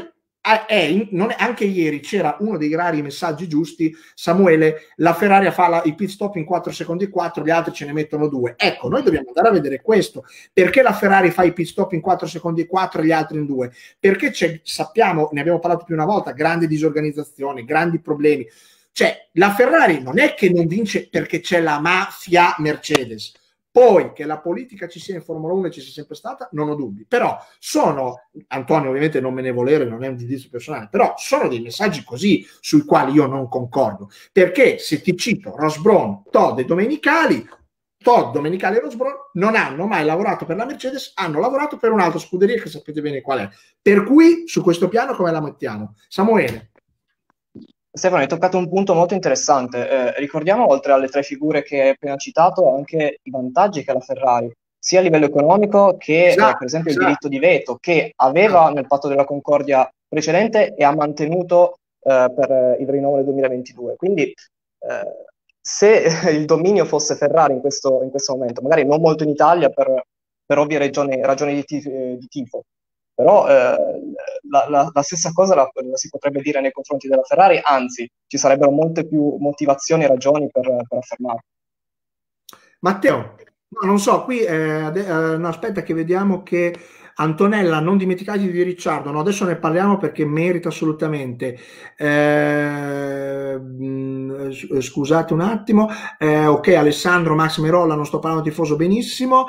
S1: è, in, non è, anche ieri c'era uno dei rari messaggi giusti, Samuele, la Ferrari fa la, il pit stop in quattro secondi e quattro, gli altri ce ne mettono due. Ecco, noi dobbiamo andare a vedere questo. Perché la Ferrari fa i pit stop in quattro secondi e quattro e gli altri in due? Perché c'è, sappiamo, ne abbiamo parlato più una volta, grande disorganizzazione, grandi problemi. Cioè, la Ferrari non è che non vince perché c'è la mafia Mercedes. Poi che la politica ci sia in Formula uno e ci sia sempre stata, non ho dubbi. Però sono, Antonio ovviamente non me ne volere, non è un giudizio personale, però sono dei messaggi così sui quali io non concordo. Perché se ti cito Ross Brawn, Todd e Domenicali, Todd, Domenicali e Ross Brawn non hanno mai lavorato per la Mercedes, hanno lavorato per un'altra scuderia che sapete bene qual è. Per cui su questo piano come la mettiamo? Samuele.
S3: Stefano, hai toccato un punto molto interessante. Eh, ricordiamo, oltre alle tre figure che hai appena citato, anche i vantaggi che ha la Ferrari, sia a livello economico che, esatto, eh, per esempio, esatto. il diritto di veto, che aveva nel patto della Concordia precedente e ha mantenuto eh, per il rinnovo del duemilaventidue. Quindi, eh, se il dominio fosse Ferrari in questo, in questo momento, magari non molto in Italia per, per ovvie ragioni, ragioni di, tif- di tifo, però eh, la, la, la stessa cosa la, la si potrebbe dire nei confronti della Ferrari, anzi ci sarebbero molte più motivazioni e ragioni per, per affermarlo.
S1: Matteo, no, non so, qui eh, eh, no, aspetta che vediamo che Antonella, non dimenticatevi di Ricciardo, no, adesso ne parliamo perché merita assolutamente. Eh, scusate un attimo, eh, ok, Alessandro, Max Merolla, non sto parlando tifoso benissimo.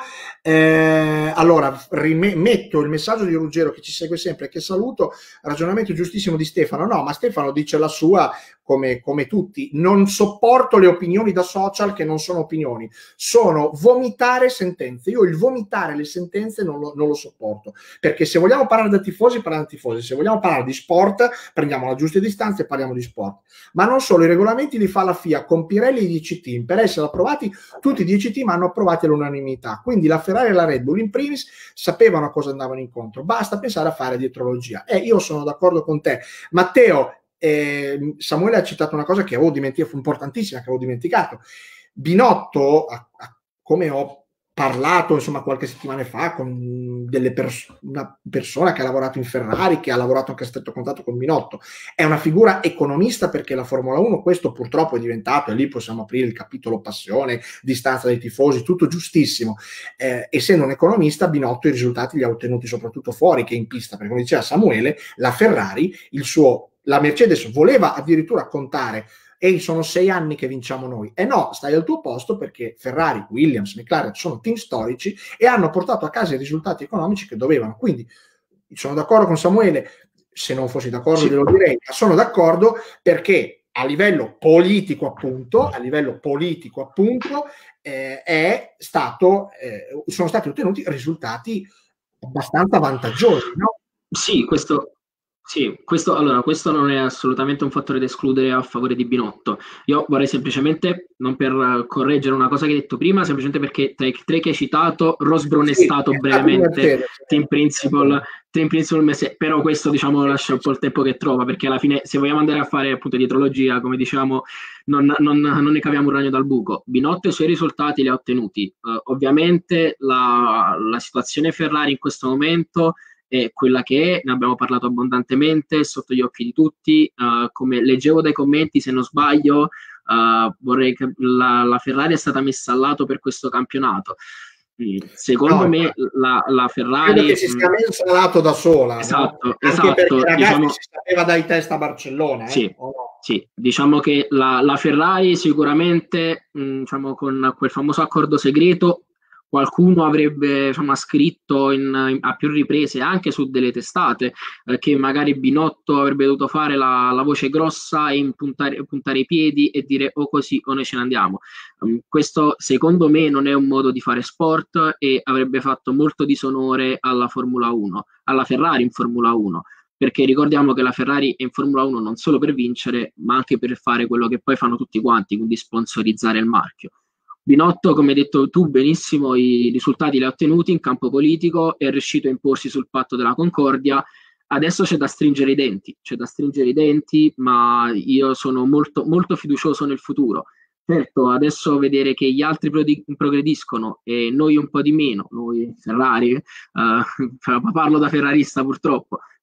S1: Eh, allora, rimetto il messaggio di Ruggero che ci segue sempre, che saluto, ragionamento giustissimo di Stefano. No, ma Stefano dice la sua come, come tutti. Non sopporto le opinioni da social che non sono opinioni, sono vomitare sentenze. Io il vomitare le sentenze non lo, non lo sopporto. Perché se vogliamo parlare da tifosi, parliamo da tifosi, se vogliamo parlare di sport, prendiamo la giusta distanza e parliamo di sport. Ma non solo, i regolamenti li fa la F I A con Pirelli e i dieci team. Per essere approvati, tutti i dieci team hanno approvati all'unanimità. Quindi la Ferrari e la Red Bull in primis sapevano a cosa andavano incontro. Basta pensare a fare dietrologia. E eh, io sono d'accordo con te. Matteo, eh, Samuele ha citato una cosa che avevo dimenticato, importantissima, che avevo dimenticato. Binotto, a, a, come ho parlato insomma qualche settimana fa con delle pers- una persona che ha lavorato in Ferrari, che ha lavorato anche a stretto contatto con Binotto, è una figura economista, perché la Formula uno questo purtroppo è diventato, e lì possiamo aprire il capitolo passione, distanza dai tifosi, tutto giustissimo. Eh, essendo un economista, Binotto i risultati li ha ottenuti soprattutto fuori che in pista, perché come diceva Samuele, la Ferrari, il suo, la Mercedes voleva addirittura contare e sono sei anni che vinciamo noi. E no, stai al tuo posto, perché Ferrari, Williams, McLaren sono team storici e hanno portato a casa i risultati economici che dovevano. Quindi sono d'accordo con Samuele, se non fossi d'accordo
S2: sì.
S1: glielo direi, ma sono d'accordo perché a livello politico appunto, a livello politico appunto, eh, è stato, eh, sono stati ottenuti risultati abbastanza vantaggiosi, no?
S2: Sì, questo... Sì, questo, allora, questo non è assolutamente un fattore da escludere a favore di Binotto. Io vorrei semplicemente, non per correggere una cosa che hai detto prima, semplicemente perché tra i tre che hai citato, Ross Brawn sì, è stato è brevemente stato team principal, team principal mese, però questo diciamo lascia un po' il tempo che trova, perché alla fine se vogliamo andare a fare appunto dietrologia, come diciamo, non, non, non ne caviamo un ragno dal buco. Binotto i suoi risultati li ha ottenuti. Uh, ovviamente la, la situazione Ferrari in questo momento è quella che è, ne abbiamo parlato abbondantemente, sotto gli occhi di tutti, uh, come leggevo dai commenti, se non sbaglio, uh, vorrei che la, la Ferrari è stata messa al lato per questo campionato. Secondo no, me la, la Ferrari...
S1: Credo che si sia messa al lato da sola,
S2: esatto,
S1: no?
S2: esatto,
S1: Anche perché ragazzi
S2: diciamo,
S1: si sapeva dai testa a Barcellona. Eh?
S2: Sì,
S1: oh no?
S2: sì, diciamo che la, la Ferrari sicuramente, mh, diciamo, con quel famoso accordo segreto, qualcuno avrebbe insomma, scritto in, in, a più riprese anche su delle testate eh, che magari Binotto avrebbe dovuto fare la, la voce grossa e impuntare, puntare i piedi e dire o così o noi ce ne andiamo. Um, questo secondo me non è un modo di fare sport e avrebbe fatto molto disonore alla Formula uno, alla Ferrari in Formula uno, perché ricordiamo che la Ferrari è in Formula uno non solo per vincere ma anche per fare quello che poi fanno tutti quanti, quindi sponsorizzare il marchio. Binotto, come hai detto tu benissimo, i risultati li ha ottenuti in campo politico, è riuscito a imporsi sul patto della Concordia. Adesso c'è da stringere i denti, c'è da stringere i denti, ma io sono molto, molto fiducioso nel futuro. Certo, adesso vedere che gli altri progrediscono e noi un po' di meno, noi Ferrari, eh, parlo da ferrarista purtroppo,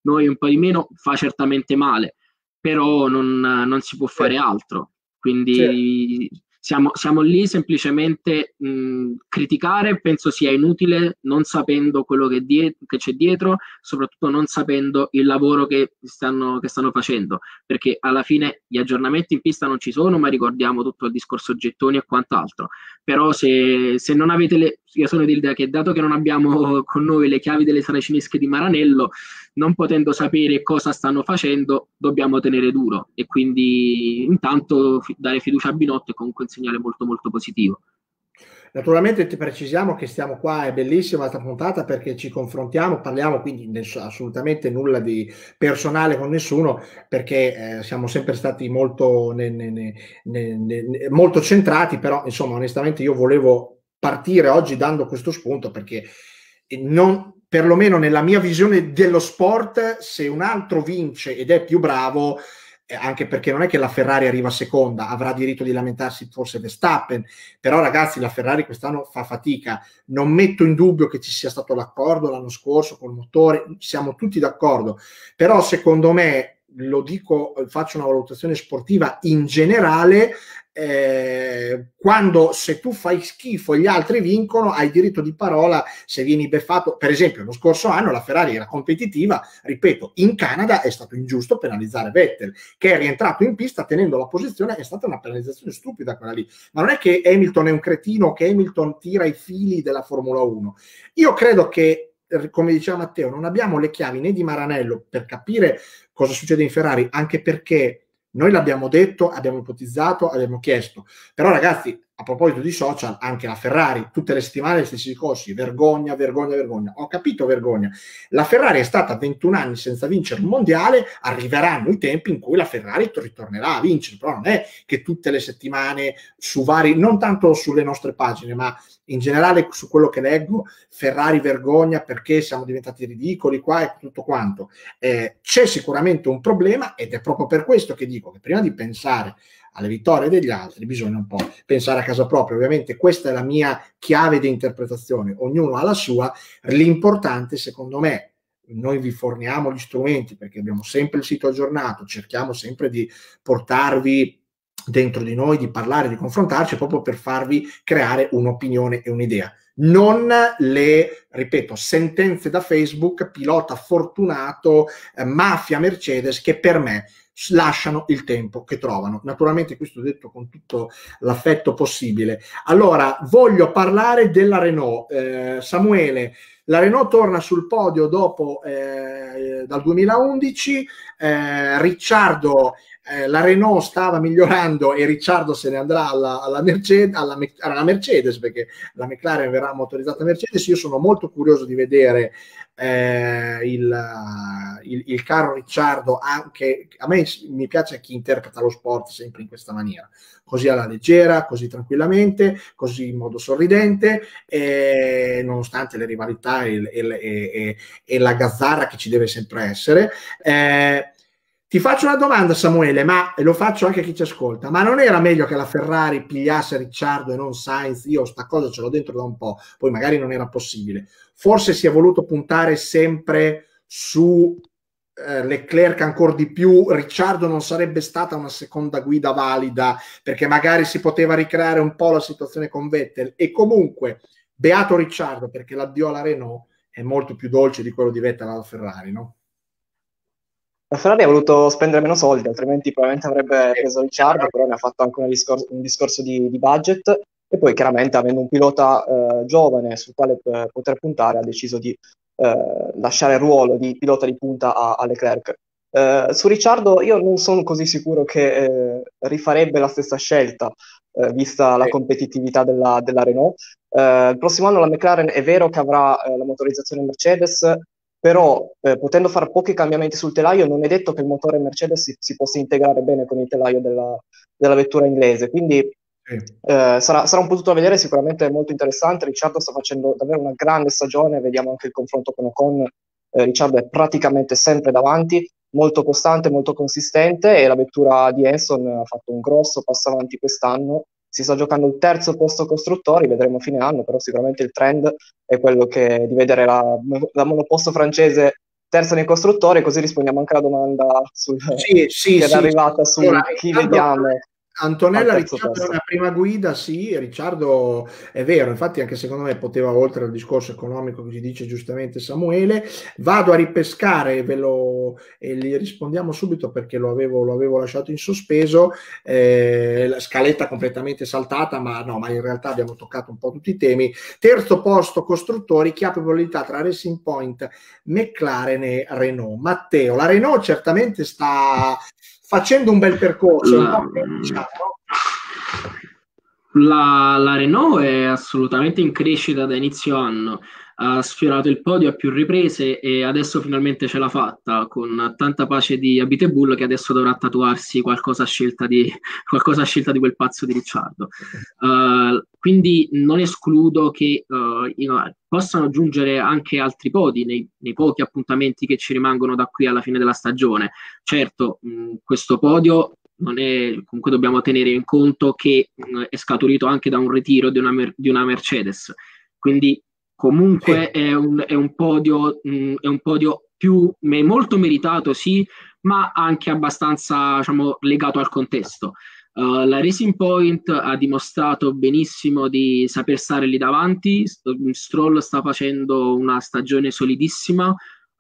S2: noi un po' di meno, fa certamente male, però non, non si può fare
S1: Sì.
S2: altro. Quindi
S1: Sì.
S2: siamo, siamo lì semplicemente mh, criticare, penso sia inutile, non sapendo quello che, die- che c'è dietro, soprattutto non sapendo il lavoro che stanno, che stanno facendo, perché alla fine gli aggiornamenti in pista non ci sono, ma ricordiamo tutto il discorso gettoni e quant'altro. Però se, se non avete le... Io sono dell'idea che dato che non abbiamo con noi le chiavi delle saracinesche di Maranello, non potendo sapere cosa stanno facendo, dobbiamo tenere duro e quindi intanto fi- dare fiducia a Binotto è comunque un segnale molto molto positivo.
S1: Naturalmente ti precisiamo che stiamo qua, è bellissima questa puntata perché ci confrontiamo, parliamo, quindi ness- assolutamente nulla di personale con nessuno, perché eh, siamo sempre stati molto, ne- ne- ne- ne- ne- molto centrati, però insomma onestamente io volevo partire oggi dando questo spunto perché non, perlomeno nella mia visione dello sport, se un altro vince ed è più bravo, eh, anche perché non è che la Ferrari arriva seconda, avrà diritto di lamentarsi forse Verstappen, però ragazzi la Ferrari quest'anno fa fatica, non metto in dubbio che ci sia stato l'accordo l'anno scorso col motore, siamo tutti d'accordo, però secondo me, lo dico, faccio una valutazione sportiva in generale, eh, quando se tu fai schifo e gli altri vincono hai diritto di parola se vieni beffato. Per esempio lo scorso anno la Ferrari era competitiva, ripeto, in Canada è stato ingiusto penalizzare Vettel che è rientrato in pista tenendo la posizione, è stata una penalizzazione stupida quella lì, ma non è che Hamilton è un cretino, che Hamilton tira i fili della Formula uno. Io credo che, come diceva Matteo, non abbiamo le chiavi né di Maranello per capire cosa succede in Ferrari, anche perché noi l'abbiamo detto, abbiamo ipotizzato, abbiamo chiesto, però ragazzi, a proposito di social, anche la Ferrari, tutte le settimane gli stessi discorsi, vergogna, vergogna, vergogna. Ho capito vergogna. La Ferrari è stata ventuno anni senza vincere un mondiale, arriveranno i tempi in cui la Ferrari ritornerà a vincere, però non è che tutte le settimane su vari, non tanto sulle nostre pagine, ma in generale su quello che leggo, Ferrari vergogna perché siamo diventati ridicoli qua e tutto quanto. Eh, c'è sicuramente un problema ed è proprio per questo che dico che prima di pensare alle vittorie degli altri bisogna un po' pensare a casa propria. Ovviamente questa è la mia chiave di interpretazione, ognuno ha la sua. L'importante secondo me, noi vi forniamo gli strumenti perché abbiamo sempre il sito aggiornato, cerchiamo sempre di portarvi dentro di noi, di parlare, di confrontarci proprio per farvi creare un'opinione e un'idea, non le, ripeto, sentenze da Facebook, pilota fortunato, eh, mafia Mercedes, che per me lasciano il tempo che trovano. Naturalmente questo detto con tutto l'affetto possibile. Allora, voglio parlare della Renault. Eh, Samuele, la Renault torna sul podio dopo eh, dal duemilaundici, eh, Ricciardo, eh, la Renault stava migliorando e Ricciardo se ne andrà alla, alla, Mercedes, alla, alla Mercedes, perché la McLaren verrà motorizzata Mercedes. Io sono molto curioso di vedere eh, il, il, il caro Ricciardo, anche a me mi piace chi interpreta lo sport sempre in questa maniera, così alla leggera, così tranquillamente, così in modo sorridente, eh, nonostante le rivalità e, e, e, e la gazzarra che ci deve sempre essere. Eh, ti faccio una domanda, Samuele, ma e lo faccio anche a chi ci ascolta, ma non era meglio che la Ferrari pigliasse Ricciardo e non Sainz? Io sta cosa ce l'ho dentro da un po', poi magari non era possibile. Forse si è voluto puntare sempre su eh, Leclerc ancora di più. Ricciardo non sarebbe stata una seconda guida valida, perché magari si poteva ricreare un po' la situazione con Vettel. E comunque, beato Ricciardo, perché l'addio alla Renault è molto più dolce di quello di Vettel alla Ferrari, no?
S3: La Ferrari ha voluto spendere meno soldi, altrimenti probabilmente avrebbe
S1: Sì,
S3: preso Ricciardo, però ne ha fatto anche un discorso, un discorso di, di budget e poi chiaramente avendo un pilota eh, giovane sul quale eh, poter puntare ha deciso di eh, lasciare il ruolo di pilota di punta a, a Leclerc. Eh, su Ricciardo io non sono così sicuro che eh, rifarebbe la stessa scelta, eh, vista la
S1: sì.
S3: competitività della, della Renault. Eh, il prossimo anno la McLaren è vero che avrà eh, la motorizzazione Mercedes, però eh, potendo fare pochi cambiamenti sul telaio non è detto che il motore Mercedes si, si possa integrare bene con il telaio della, della vettura inglese, quindi
S1: Sì.
S3: eh, sarà, sarà un po' tutto da vedere, sicuramente molto interessante. Ricciardo sta facendo davvero una grande stagione, vediamo anche il confronto con Ocon. eh, Ricciardo è praticamente sempre davanti, molto costante, molto consistente e la vettura di Enson ha fatto un grosso passo avanti quest'anno. Si sta giocando il terzo posto costruttori, vedremo a fine anno, però sicuramente il trend è quello che, di vedere la, la monoposto francese terza nei costruttori, così rispondiamo anche alla domanda sul,
S1: sì, sì,
S3: che
S1: sì,
S3: è arrivata su
S1: allora,
S3: chi
S1: intanto,
S3: vediamo.
S1: Antonella Ricciardo è una prima guida, sì, Ricciardo è vero, infatti anche secondo me poteva, oltre al discorso economico che ci dice giustamente Samuele, vado a ripescare ve lo, e gli rispondiamo subito perché lo avevo, lo avevo lasciato in sospeso, eh, la scaletta completamente saltata, ma no, ma in realtà abbiamo toccato un po' tutti i temi. Terzo posto costruttori, chi ha probabilità tra Racing Point, McLaren e Renault. Matteo, la Renault certamente sta facendo un bel percorso,
S2: la,
S1: un po' diciamo,
S2: la, la Renault è assolutamente in crescita da inizio anno, ha sfiorato il podio a più riprese e adesso finalmente ce l'ha fatta con tanta pace di Abiteboul, che adesso dovrà tatuarsi qualcosa a scelta di, qualcosa a scelta di quel pazzo di Ricciardo. Uh, quindi non escludo che uh, possano giungere anche altri podi nei, nei pochi appuntamenti che ci rimangono da qui alla fine della stagione. Certo, mh, questo podio non è, comunque dobbiamo tenere in conto che mh, è scaturito anche da un ritiro di una, di una Mercedes, quindi comunque sì. è, un, è un podio mh, è un podio più molto meritato, sì, ma anche abbastanza, diciamo, legato al contesto. Uh, la Racing Point ha dimostrato benissimo di saper stare lì davanti. Stroll sta facendo una stagione solidissima.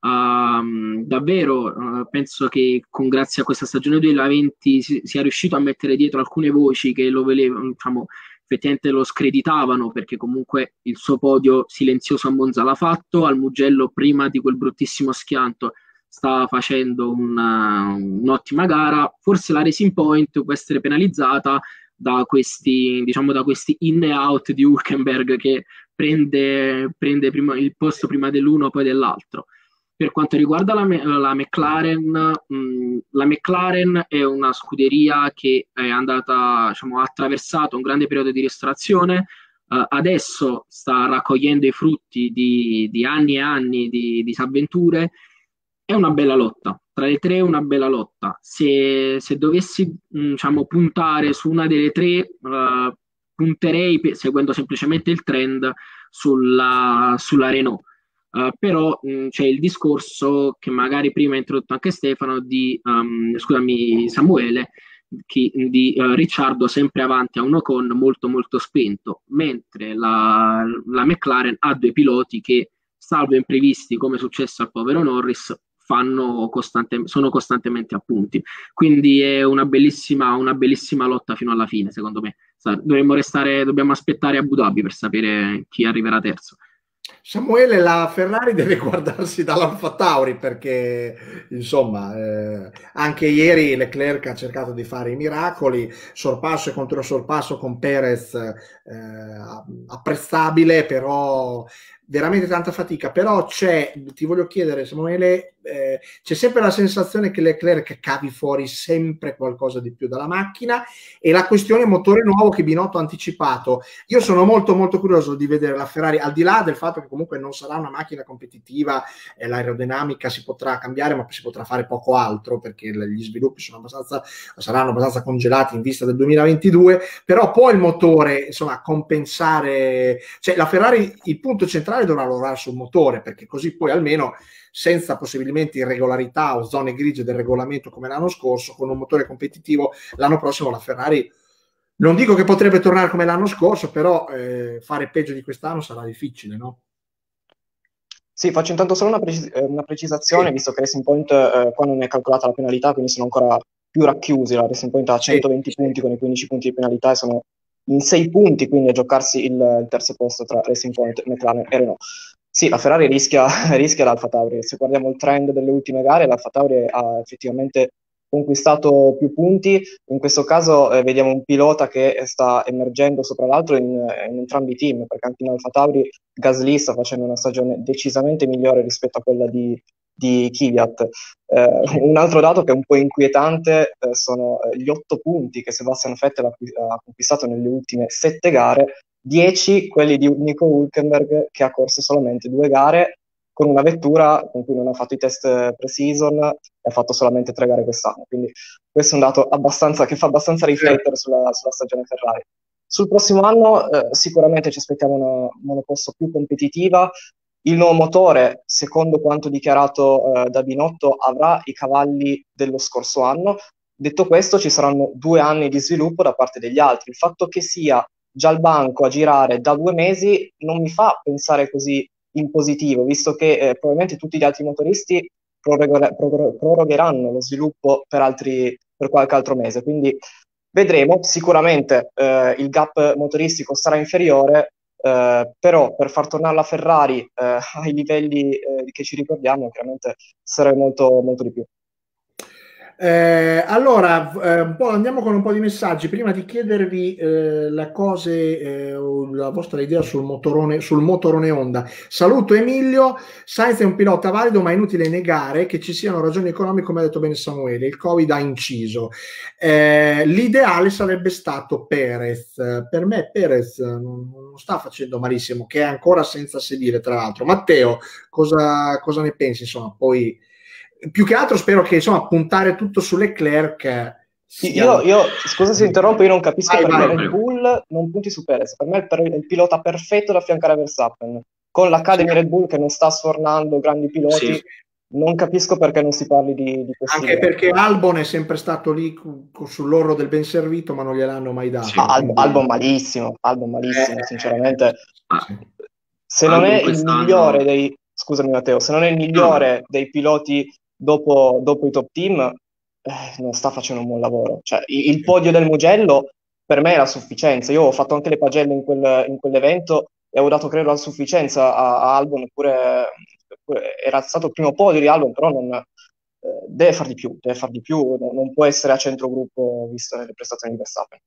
S2: Uh, davvero uh, penso che con grazie a questa stagione duemilaventi si, sia riuscito a mettere dietro alcune voci che lo volevano, diciamo, effettivamente lo screditavano, perché comunque il suo podio silenzioso a Monza l'ha fatto, al Mugello prima di quel bruttissimo schianto stava facendo una, un'ottima gara. Forse la Racing Point può essere penalizzata da questi, diciamo, da questi in e out di Hülkenberg, che prende, prende prima, il posto prima dell'uno poi dell'altro. Per quanto riguarda la, la McLaren, mh, la McLaren è una scuderia che è andata, diciamo, ha attraversato un grande periodo di ristorazione, uh, adesso sta raccogliendo i frutti di, di anni e anni di disavventure. È una bella lotta, tra le tre è una bella lotta. Se, se dovessi, mh, diciamo, puntare su una delle tre, uh, punterei, seguendo semplicemente il trend, sulla, sulla Renault. Uh, però mh, c'è il discorso che magari prima ha introdotto anche Stefano di, um, scusami, Samuele, chi, di uh, Ricciardo sempre avanti a un Ocon molto molto spento, mentre la, la McLaren ha due piloti che, salvo imprevisti come è successo al povero Norris, fanno costante, sono costantemente a punti. Quindi è una bellissima, una bellissima lotta fino alla fine, secondo me. Dovremmo restare, dobbiamo aspettare Abu Dhabi per sapere chi arriverà terzo.
S1: Samuele, la Ferrari deve guardarsi dall'Alfa Tauri perché insomma eh, anche ieri Leclerc ha cercato di fare i miracoli, sorpasso e contro sorpasso con Perez eh, apprezzabile, però veramente tanta fatica. Però c'è, ti voglio chiedere Samuele, eh, c'è sempre la sensazione che Leclerc cavi fuori sempre qualcosa di più dalla macchina, e la questione motore nuovo che Binotto ha anticipato. Io sono molto molto curioso di vedere la Ferrari, al di là del fatto che comunque non sarà una macchina competitiva, eh, l'aerodinamica si potrà cambiare, ma si potrà fare poco altro perché gli sviluppi sono abbastanza, saranno abbastanza congelati in vista del duemilaventidue, però può il motore insomma compensare, cioè la Ferrari il punto centrale dovrà lavorare sul motore, perché così poi almeno senza possibilmente irregolarità o zone grigie del regolamento come l'anno scorso, con un motore competitivo l'anno prossimo la Ferrari, non dico che potrebbe tornare come l'anno scorso, però eh, fare peggio di quest'anno sarà difficile, no?
S3: Sì, faccio intanto solo una, precis- una precisazione, sì. Visto che Racing Point eh, qua non è calcolata la penalità, quindi sono ancora più racchiusi. La Racing Point ha centoventi sì, punti sì. Con i quindici punti di penalità e sono in sei punti, quindi a giocarsi il, il terzo posto tra Racing Point, McLaren e Renault. Sì, la Ferrari rischia, rischia l'Alfa Tauri. Se guardiamo il trend delle ultime gare, l'Alfa Tauri ha effettivamente conquistato più punti. In questo caso eh, vediamo un pilota che sta emergendo sopra l'altro in, in entrambi i team, perché anche in Alfa Tauri Gasly sta facendo una stagione decisamente migliore rispetto a quella di, di Kvyat. Eh, un altro dato che è un po' inquietante eh, sono eh, gli otto punti che Sebastian Vettel ha, ha conquistato nelle ultime sette gare, dieci quelli di Nico Hülkenberg, che ha corso solamente due gare con una vettura con cui non ha fatto i test pre-season e ha fatto solamente tre gare quest'anno. Quindi questo è un dato abbastanza, che fa abbastanza riflettere sulla, sulla stagione Ferrari. Sul prossimo anno eh, sicuramente ci aspettiamo una monoposto più competitiva. Il nuovo motore, secondo quanto dichiarato eh, da Binotto, avrà i cavalli dello scorso anno. Detto questo, ci saranno due anni di sviluppo da parte degli altri. Il fatto che sia già al banco a girare da due mesi non mi fa pensare così in positivo, visto che eh, probabilmente tutti gli altri motoristi prorogher- prorog- prorogheranno lo sviluppo per, altri, per qualche altro mese. Quindi vedremo, sicuramente eh, il gap motoristico sarà inferiore, eh, però per far tornare la Ferrari eh, ai livelli eh, che ci ricordiamo, chiaramente sarà molto, molto di più.
S1: Eh, allora, eh, un po' andiamo con un po' di messaggi. Prima di chiedervi eh, la cose, eh, la vostra idea sul motorone, sul motorone Honda. Saluto Emilio. Sainz è un pilota valido, ma è inutile negare che ci siano ragioni economiche, come ha detto bene Samuele. Il Covid ha inciso. Eh, l'ideale sarebbe stato Perez. Per me Perez non, non sta facendo malissimo, che è ancora senza sedile, tra l'altro. Matteo, cosa, cosa ne pensi? Insomma, poi più che altro spero che insomma puntare tutto su Leclerc sia...
S3: io, io scusa se interrompo, io non capisco
S1: vai,
S3: perché
S1: vai,
S3: Red Bull non punti su Perez. Per me è il, per- il pilota perfetto da affiancare a Verstappen, con l'Academy
S1: sì.
S3: Red Bull che non sta sfornando grandi piloti, sì. Non capisco perché non si parli di, di questi
S1: anche livelli. Perché Albon è sempre stato lì sull'orlo del ben servito, ma non gliel'hanno mai dato.
S3: Sì. Al- Albon malissimo, Albon malissimo, eh, sinceramente.
S2: Ah,
S3: se non è il migliore dei, scusami Matteo, se non è il migliore no. dei piloti dopo, dopo i top team, eh, non sta facendo un buon lavoro. Cioè, il podio del Mugello per me è la sufficienza. Io ho fatto anche le pagelle in, quel, in quell'evento e ho dato, credo, la sufficienza a, a Albon, eppure, eppure era stato il primo podio di Albon, però non, eh, deve far di più, deve far di più, non, non può essere a centrogruppo visto le prestazioni di Verstappen.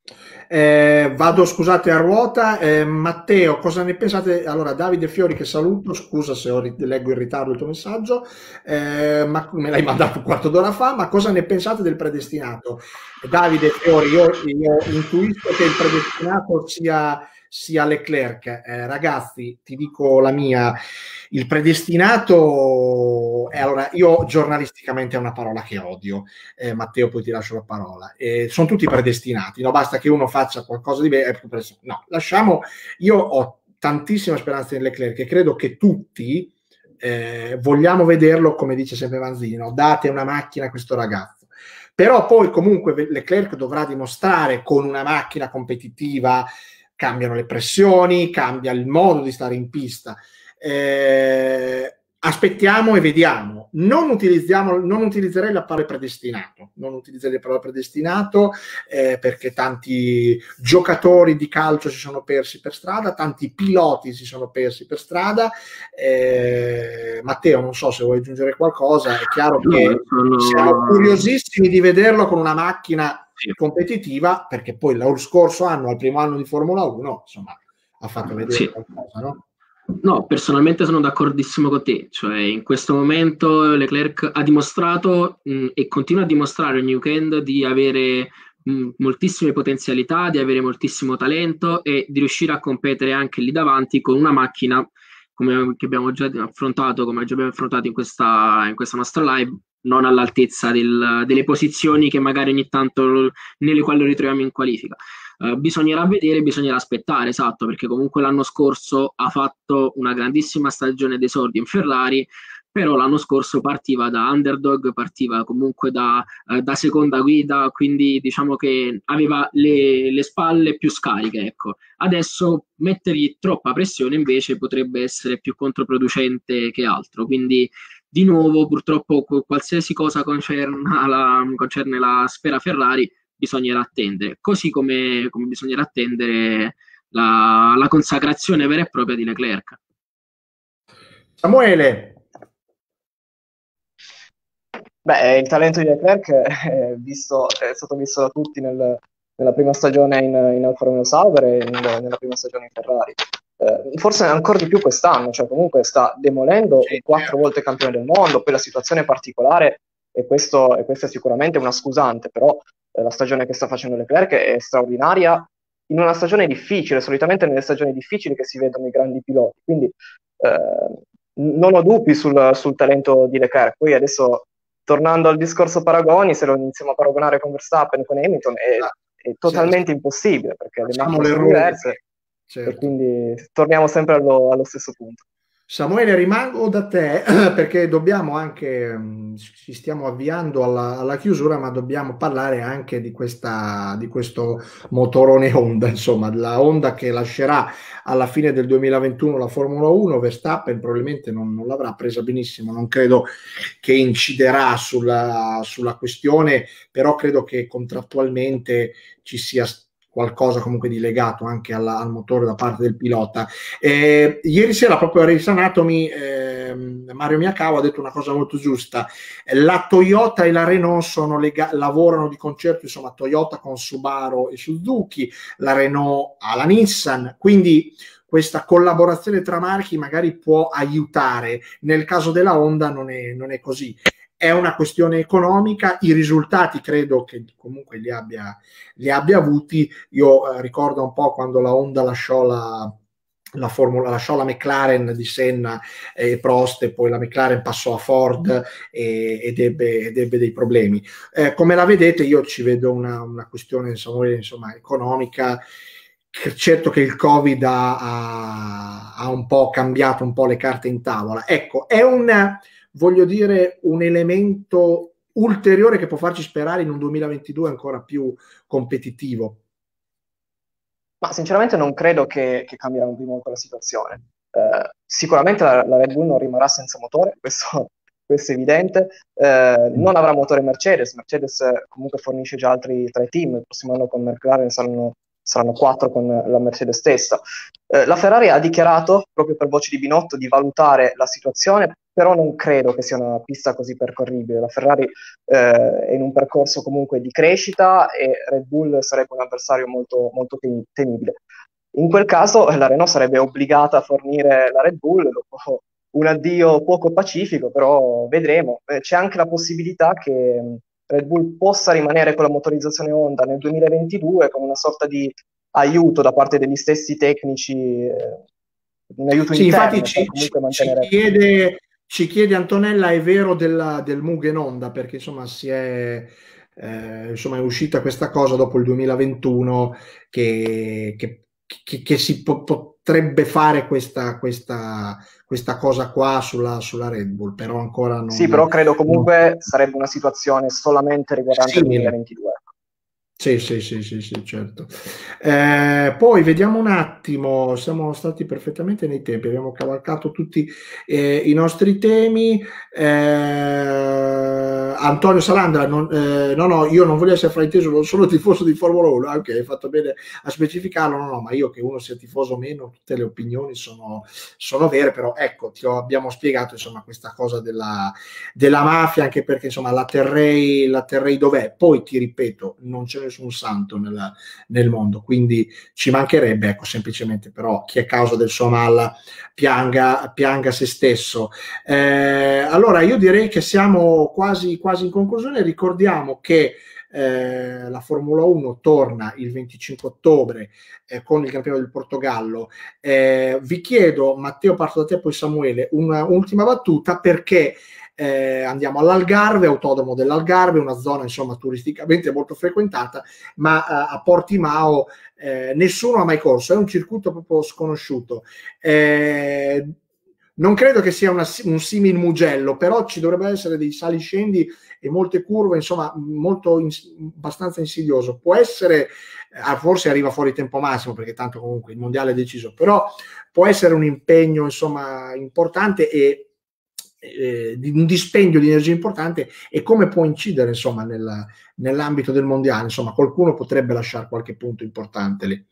S1: Eh, vado, scusate, a ruota. Eh, Matteo, cosa ne pensate? Allora, Davide Fiori, che saluto, scusa se ho, leggo in ritardo il tuo messaggio, eh, ma me l'hai mandato un quarto d'ora fa, ma cosa ne pensate del predestinato? Davide Fiori, io, io intuisco che il predestinato sia, sia Leclerc. Eh, ragazzi, ti dico la mia, il predestinato, eh, allora, io giornalisticamente è una parola che odio, eh, Matteo, poi ti lascio la parola, eh, sono tutti predestinati, no? Basta che uno faccia qualcosa di bene, no, lasciamo, io ho tantissima speranza in Leclerc e credo che tutti eh, vogliamo vederlo, come dice sempre Vanzino, date una macchina a questo ragazzo, però poi comunque Leclerc dovrà dimostrare con una macchina competitiva, cambiano le pressioni, cambia il modo di stare in pista. Eh, aspettiamo e vediamo. Non utilizziamo, non utilizzerei la parola predestinato, non utilizzerei la parola predestinato eh, perché tanti giocatori di calcio si sono persi per strada, tanti piloti si sono persi per strada. Eh, Matteo, non so se vuoi aggiungere qualcosa. È chiaro che sono... siamo curiosissimi di vederlo con una macchina competitiva, perché poi lo scorso anno, al primo anno di Formula uno, insomma, ha fatto vedere sì. qualcosa, no?
S2: No, personalmente sono d'accordissimo con te, cioè in questo momento Leclerc ha dimostrato mh, e continua a dimostrare ogni weekend di avere mh, moltissime potenzialità, di avere moltissimo talento e di riuscire a competere anche lì davanti con una macchina come che abbiamo già affrontato, come già abbiamo affrontato in questa, in questa nostra live, non all'altezza del, delle posizioni che magari ogni tanto nelle quali lo ritroviamo in qualifica. Uh, bisognerà vedere, bisognerà aspettare, esatto, perché comunque l'anno scorso ha fatto una grandissima stagione d'esordio in Ferrari, però l'anno scorso partiva da underdog, partiva comunque da, uh, da seconda guida, quindi diciamo che aveva le, le spalle più scariche, ecco. Adesso mettergli troppa pressione invece potrebbe essere più controproducente che altro, quindi di nuovo purtroppo qualsiasi cosa concerne la, concerne la sfera Ferrari bisognerà attendere, così come, come bisognerà attendere la, la consacrazione vera e propria di Leclerc.
S1: Samuele.
S3: Beh, il talento di Leclerc è, visto, è stato visto da tutti nel, nella prima stagione in, in Alfa Romeo Sauber e in, nella prima stagione in Ferrari. Eh, forse ancora di più quest'anno, cioè comunque sta demolendo sì, quattro certo. volte campione del mondo, poi la situazione è particolare e, questo, e questa è sicuramente una scusante, però eh, la stagione che sta facendo Leclerc è straordinaria in una stagione difficile, solitamente nelle stagioni difficili che si vedono i grandi piloti, quindi eh, non ho dubbi sul, sul talento di Leclerc. Poi adesso, tornando al discorso paragoni, se lo iniziamo a paragonare con Verstappen, con Hamilton, è, è totalmente certo. impossibile, perché facciamo le macchine sono diverse, certo. E quindi torniamo sempre allo, allo stesso punto.
S1: Samuele, rimango da te perché dobbiamo anche, mh, ci stiamo avviando alla, alla chiusura, ma dobbiamo parlare anche di questa, di questo motorone Honda, insomma, la Honda che lascerà alla fine del duemilaventuno la Formula uno. Verstappen probabilmente non, non l'avrà presa benissimo, non credo che inciderà sulla, sulla questione, però credo che contrattualmente ci sia qualcosa comunque di legato anche alla, al motore da parte del pilota. Eh, ieri sera proprio a Race Anatomy eh, Mario Miyakawa ha detto una cosa molto giusta: la Toyota e la Renault sono lega- lavorano di concerto, insomma Toyota con Subaru e Suzuki, la Renault alla Nissan, quindi questa collaborazione tra marchi magari può aiutare. Nel caso della Honda non è, non è così. È una questione economica, i risultati credo che comunque li abbia, li abbia avuti. Io eh, ricordo un po' quando la Honda lasciò la, la Formula, lasciò la McLaren di Senna e Prost, e poi la McLaren passò a Ford e, ed, ebbe, ed ebbe dei problemi. Eh, come la vedete, io ci vedo una, una questione insomma, insomma, economica. Certo che il Covid ha, ha, ha un po' cambiato un po' le carte in tavola. Ecco, è un, voglio dire, un elemento ulteriore che può farci sperare in un duemilaventidue ancora più competitivo.
S3: Ma sinceramente non credo che, che cambierà di molto la situazione. Eh, sicuramente la, la Red Bull non rimarrà senza motore, questo, questo è evidente. Eh, non avrà motore Mercedes, Mercedes comunque fornisce già altri tre team, il prossimo anno con McLaren saranno, saranno quattro con la Mercedes stessa. Eh, la Ferrari ha dichiarato, proprio per voce di Binotto, di valutare la situazione, però non credo che sia una pista così percorribile. La Ferrari eh, è in un percorso comunque di crescita e Red Bull sarebbe un avversario molto, molto tem- temibile. In quel caso la Renault sarebbe obbligata a fornire la Red Bull dopo un addio poco pacifico, però vedremo. Eh, c'è anche la possibilità che mh, Red Bull possa rimanere con la motorizzazione Honda nel duemilaventidue con una sorta di aiuto da parte degli stessi tecnici, eh, un aiuto
S1: Sì, infatti
S3: interno per
S1: ci, ci-
S3: comunque
S1: ci
S3: mantenere.
S1: chiede, ci chiede Antonella, è vero della- del Mugen Honda, perché insomma si è, eh, insomma, è uscita questa cosa dopo il duemilaventuno che, che- che- che si po- potrebbe fare questa, questa, questa cosa qua sulla, sulla Red Bull, però ancora
S3: Sì,
S1: non,
S3: però credo
S1: non
S3: comunque sarebbe una situazione solamente riguardante il
S1: simile.
S3: duemilaventidue.
S1: Sì, sì, sì, sì, sì, certo. Eh, poi vediamo un attimo, siamo stati perfettamente nei tempi, abbiamo cavalcato tutti eh, i nostri temi. Eh, Antonio Salandra, non, eh, no, no, io non voglio essere frainteso, non sono tifoso di Formula uno, ah, ok, hai fatto bene a specificarlo, no, no, ma io che uno sia tifoso o meno, tutte le opinioni sono, sono vere, però ecco, ti ho, abbiamo spiegato insomma questa cosa della, della mafia, anche perché insomma la terrei, la terrei dov'è, poi ti ripeto, non c'è nessun santo nella, nel mondo, quindi ci mancherebbe, ecco, semplicemente però chi è causa del suo mal pianga, pianga se stesso. Eh, allora io direi che siamo quasi, quasi in conclusione. Ricordiamo che eh, la Formula uno torna il venticinque ottobre eh, con il Gran Premio del Portogallo. Eh, vi chiedo, Matteo, parto da te, poi Samuele, un'ultima battuta, perché eh, andiamo all'Algarve, autodromo dell'Algarve, una zona insomma turisticamente molto frequentata, ma eh, a Portimao eh, nessuno ha mai corso, è un circuito proprio sconosciuto. Eh, non credo che sia una, un simil Mugello, però ci dovrebbero essere dei saliscendi e molte curve, insomma, molto ins- abbastanza insidioso. Può essere, eh, forse arriva fuori tempo massimo, perché tanto comunque il mondiale è deciso, però può essere un impegno, insomma, importante e eh, di un dispendio di energia importante, e come può incidere, insomma, nel, nell'ambito del mondiale. Insomma, qualcuno potrebbe lasciare qualche punto importante lì.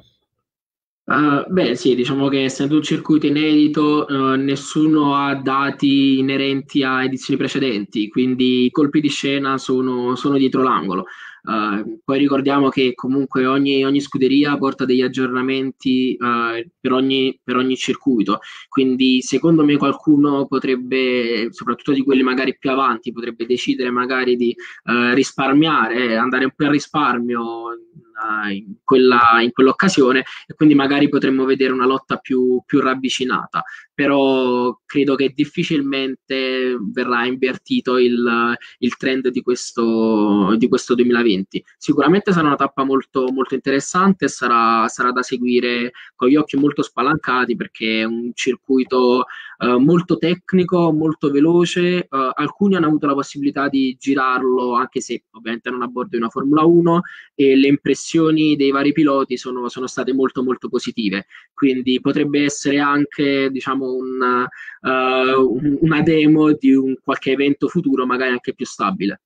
S2: Uh, beh, sì, diciamo che essendo un circuito inedito, uh, nessuno ha dati inerenti a edizioni precedenti, quindi i colpi di scena sono, sono dietro l'angolo. Uh, poi ricordiamo che comunque ogni, ogni scuderia porta degli aggiornamenti uh, per ogni, per ogni circuito, quindi secondo me qualcuno potrebbe, soprattutto di quelli magari più avanti, potrebbe decidere magari di uh, risparmiare, andare un po' a risparmio uh, in quella, in quell'occasione, e quindi magari potremmo vedere una lotta più, più ravvicinata, però credo che difficilmente verrà invertito il, il trend di questo, di questo duemilaventi. Sicuramente sarà una tappa molto, molto interessante e sarà, sarà da seguire con gli occhi molto spalancati, perché è un circuito uh, molto tecnico, molto veloce, uh, alcuni hanno avuto la possibilità di girarlo, anche se ovviamente non a bordo di una Formula uno, e le impressioni dei vari piloti sono, sono state molto molto positive, quindi potrebbe essere anche, diciamo, un, uh, una demo di un qualche evento futuro, magari anche più stabile.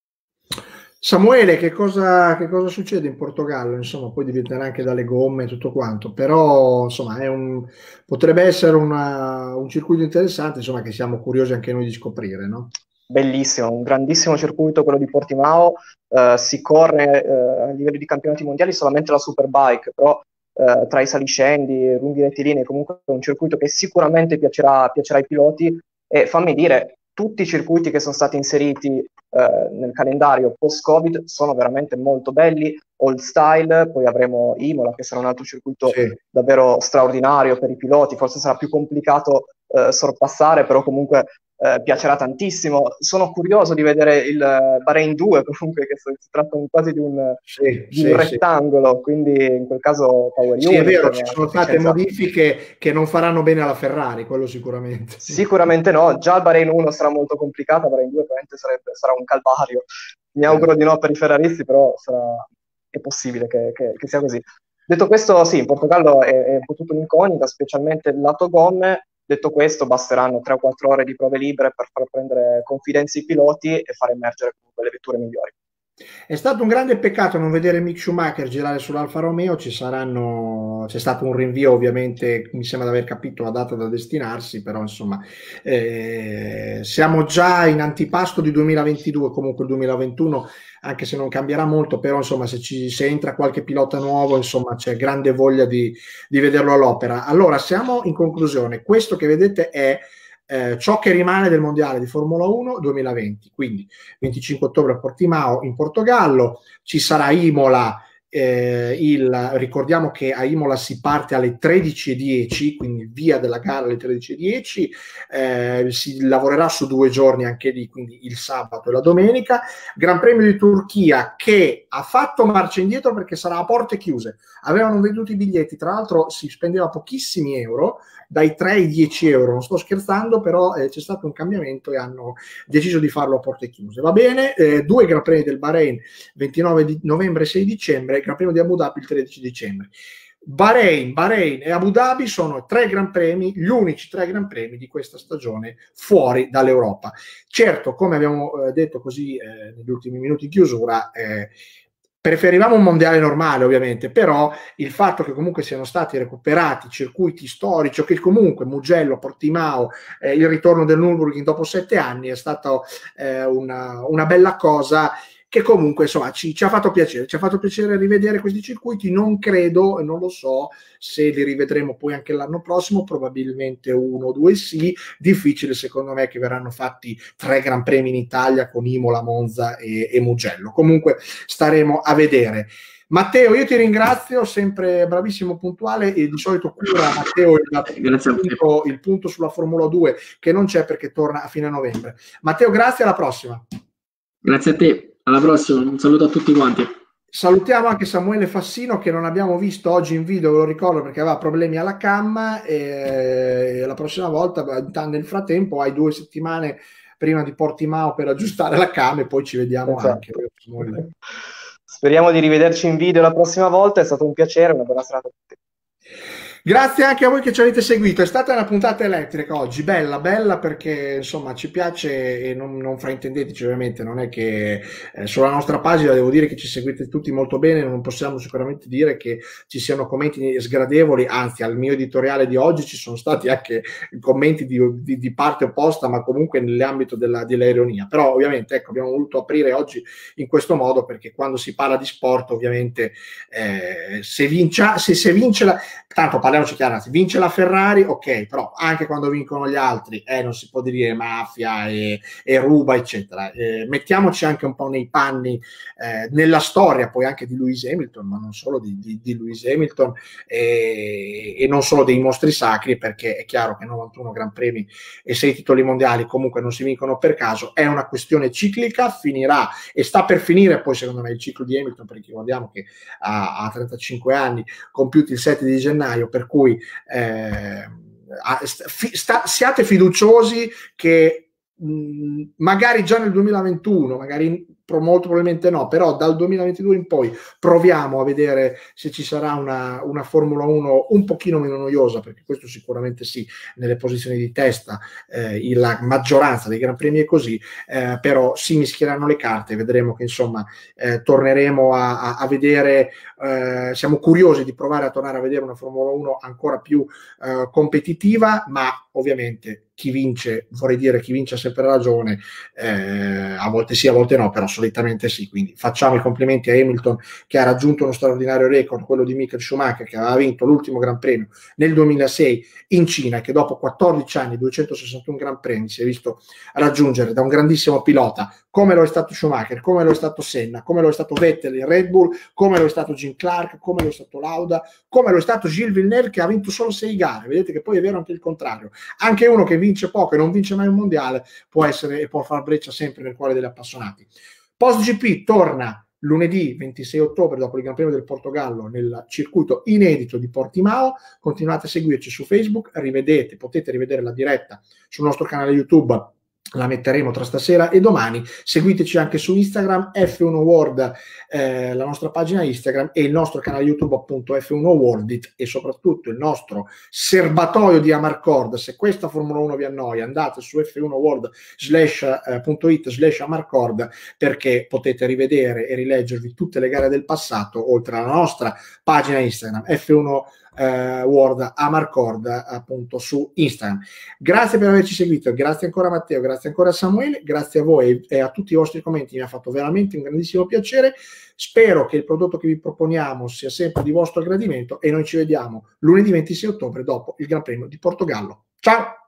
S1: Samuele, che cosa, che cosa succede in Portogallo? Insomma, poi dipenderà anche dalle gomme e tutto quanto, però insomma è un, potrebbe essere una, un circuito interessante, insomma, che siamo curiosi anche noi di scoprire, no?
S3: Bellissimo, un grandissimo circuito quello di Portimao, uh, si corre uh, a livello di campionati mondiali solamente la Superbike, però uh, tra i saliscendi, lunghi rettilinei, comunque è un circuito che sicuramente piacerà, piacerà ai piloti, e fammi dire, tutti i circuiti che sono stati inseriti uh, nel calendario post-Covid sono veramente molto belli, old style, poi avremo Imola che sarà un altro circuito
S1: sì.
S3: davvero straordinario per i piloti, forse sarà più complicato uh, sorpassare, però comunque Eh, piacerà tantissimo. Sono curioso di vedere il Bahrain due, comunque, che si tratta quasi di un,
S1: sì,
S3: di
S1: sì,
S3: un rettangolo, sì. Quindi in quel caso Power
S1: Sì,
S3: Unit,
S1: è vero, ci sono state
S3: senza...
S1: modifiche che non faranno bene alla Ferrari, quello sicuramente.
S3: Sicuramente no, già il Bahrain uno sarà molto complicato, il Bahrain due probabilmente sarebbe, sarà un calvario. Mi auguro eh. di no per i ferraristi, però sarà... è possibile che, che, che sia così. Detto questo, sì, in Portogallo è, è un po' tutto un'incognita, specialmente il lato gomme. Detto questo, basteranno tre o quattro ore di prove libere per far prendere confidenza i piloti e far emergere comunque le vetture migliori.
S1: È stato un grande peccato non vedere Mick Schumacher girare sull'Alfa Romeo, ci saranno, c'è stato un rinvio, ovviamente, mi sembra di aver capito la data da destinarsi, però insomma eh, siamo già in antipasto di duemilaventidue, comunque il duemilaventuno, anche se non cambierà molto, però insomma se, ci, se entra qualche pilota nuovo, insomma c'è grande voglia di, di vederlo all'opera. Allora siamo in conclusione, questo che vedete è Eh, ciò che rimane del mondiale di Formula uno duemilaventi, quindi venticinque ottobre a Portimao in Portogallo, ci sarà Imola, eh, il, ricordiamo che a Imola si parte alle tredici e dieci, quindi via della gara alle tredici e dieci, eh, si lavorerà su due giorni anche lì, quindi il sabato e la domenica. Gran Premio di Turchia che ha fatto marcia indietro perché sarà a porte chiuse, avevano venduto i biglietti, tra l'altro si spendeva pochissimi euro, dai tre ai dieci euro, non sto scherzando, però eh, c'è stato un cambiamento e hanno deciso di farlo a porte chiuse. Va bene, eh, due Gran Premi del Bahrain, ventinove di novembre e sei dicembre, Gran Premio di Abu Dhabi il tredici dicembre. Bahrain, Bahrain e Abu Dhabi sono tre Gran Premi, gli unici tre Gran Premi di questa stagione fuori dall'Europa. Certo, come abbiamo eh, detto così eh, negli ultimi minuti di chiusura, eh, preferivamo un mondiale normale, ovviamente, però il fatto che comunque siano stati recuperati circuiti storici, o che comunque Mugello, Portimao, eh, il ritorno del Nürburgring dopo sette anni è stata eh, una, una bella cosa che comunque insomma ci, ci ha fatto piacere, ci ha fatto piacere rivedere questi circuiti. Non credo, non lo so se li rivedremo poi anche l'anno prossimo, probabilmente uno o due sì, difficile secondo me che verranno fatti tre Gran Premi in Italia con Imola, Monza e, e Mugello. Comunque staremo a vedere. Matteo, io ti ringrazio, sempre bravissimo, puntuale, e di solito cura Matteo il, il, punto, il punto sulla Formula due, che non c'è perché torna a fine novembre. Matteo, grazie, alla prossima.
S2: Grazie a te. Alla prossima, un saluto a tutti quanti.
S1: Salutiamo anche Samuele Fassino che non abbiamo visto oggi in video, ve lo ricordo perché aveva problemi alla cam, e la prossima volta, nel frattempo hai due settimane prima di Portimao per aggiustare la cam e poi ci vediamo esatto. anche.
S3: Speriamo di rivederci in video la prossima volta, è stato un piacere, una buona serata a tutti.
S1: Grazie anche a voi che ci avete seguito, è stata una puntata elettrica oggi, bella, bella perché insomma ci piace e non, non fraintendeteci ovviamente, non è che eh, sulla nostra pagina devo dire che ci seguite tutti molto bene, non possiamo sicuramente dire che ci siano commenti sgradevoli, anzi al mio editoriale di oggi ci sono stati anche commenti di, di, di parte opposta, ma comunque nell'ambito della, dell'ironia, però ovviamente ecco abbiamo voluto aprire oggi in questo modo perché quando si parla di sport ovviamente eh, se, vince, se, se vince la... tanto parliamoci chiaro, se vince la Ferrari, ok, però anche quando vincono gli altri, eh, non si può dire mafia e, e ruba, eccetera. Eh, mettiamoci anche un po' nei panni, eh, nella storia poi anche di Lewis Hamilton, ma non solo di, di, di Lewis Hamilton e, e non solo dei mostri sacri, perché è chiaro che novantuno Gran Premi e sei titoli mondiali comunque non si vincono per caso, è una questione ciclica, finirà e sta per finire poi secondo me il ciclo di Hamilton, perché ricordiamo che ha, ha trentacinque anni, compiuti il sette di gennaio, per cui eh, sta, siate fiduciosi che mh, magari già nel duemilaventuno, magari molto probabilmente no, però dal duemilaventidue in poi proviamo a vedere se ci sarà una, una Formula uno un pochino meno noiosa, perché questo sicuramente sì, nelle posizioni di testa eh, la maggioranza dei Gran Premi è così, eh, però si mischieranno le carte, vedremo che insomma eh, torneremo a, a, a vedere, eh, siamo curiosi di provare a tornare a vedere una Formula uno ancora più eh, competitiva, ma ovviamente chi vince, vorrei dire chi vince ha sempre ragione, eh, a volte sì, a volte no, però solitamente sì, quindi facciamo i complimenti a Hamilton che ha raggiunto uno straordinario record, quello di Michael Schumacher, che aveva vinto l'ultimo Gran Premio nel duemilasei in Cina e che dopo quattordici anni, duecentosessantuno Gran Premi si è visto raggiungere da un grandissimo pilota come lo è stato Schumacher, come lo è stato Senna, come lo è stato Vettel in Red Bull, come lo è stato Jim Clark, come lo è stato Lauda, come lo è stato Gilles Villeneuve che ha vinto solo sei gare. Vedete che poi è vero anche il contrario, anche uno che vince poco e non vince mai un mondiale può essere e può far breccia sempre nel cuore degli appassionati. Post G P torna lunedì ventisei ottobre dopo il Gran Premio del Portogallo nel circuito inedito di Portimao. Continuate a seguirci su Facebook, rivedete, potete rivedere la diretta sul nostro canale YouTube, la metteremo tra stasera e domani. Seguiteci anche su Instagram, F uno World, eh, la nostra pagina Instagram, e il nostro canale YouTube appunto F uno World, e soprattutto il nostro serbatoio di Amarcord. Se questa Formula uno vi annoia, andate su F uno World punto it slash Amarcord, perché potete rivedere e rileggervi tutte le gare del passato, oltre alla nostra pagina Instagram F uno Uh, World Amarcord appunto su Instagram. Grazie per averci seguito, grazie ancora a Matteo, grazie ancora a Samuele, grazie a voi e a tutti i vostri commenti, mi ha fatto veramente un grandissimo piacere. Spero che il prodotto che vi proponiamo sia sempre di vostro gradimento e noi ci vediamo lunedì ventisei ottobre dopo il Gran Premio di Portogallo. Ciao!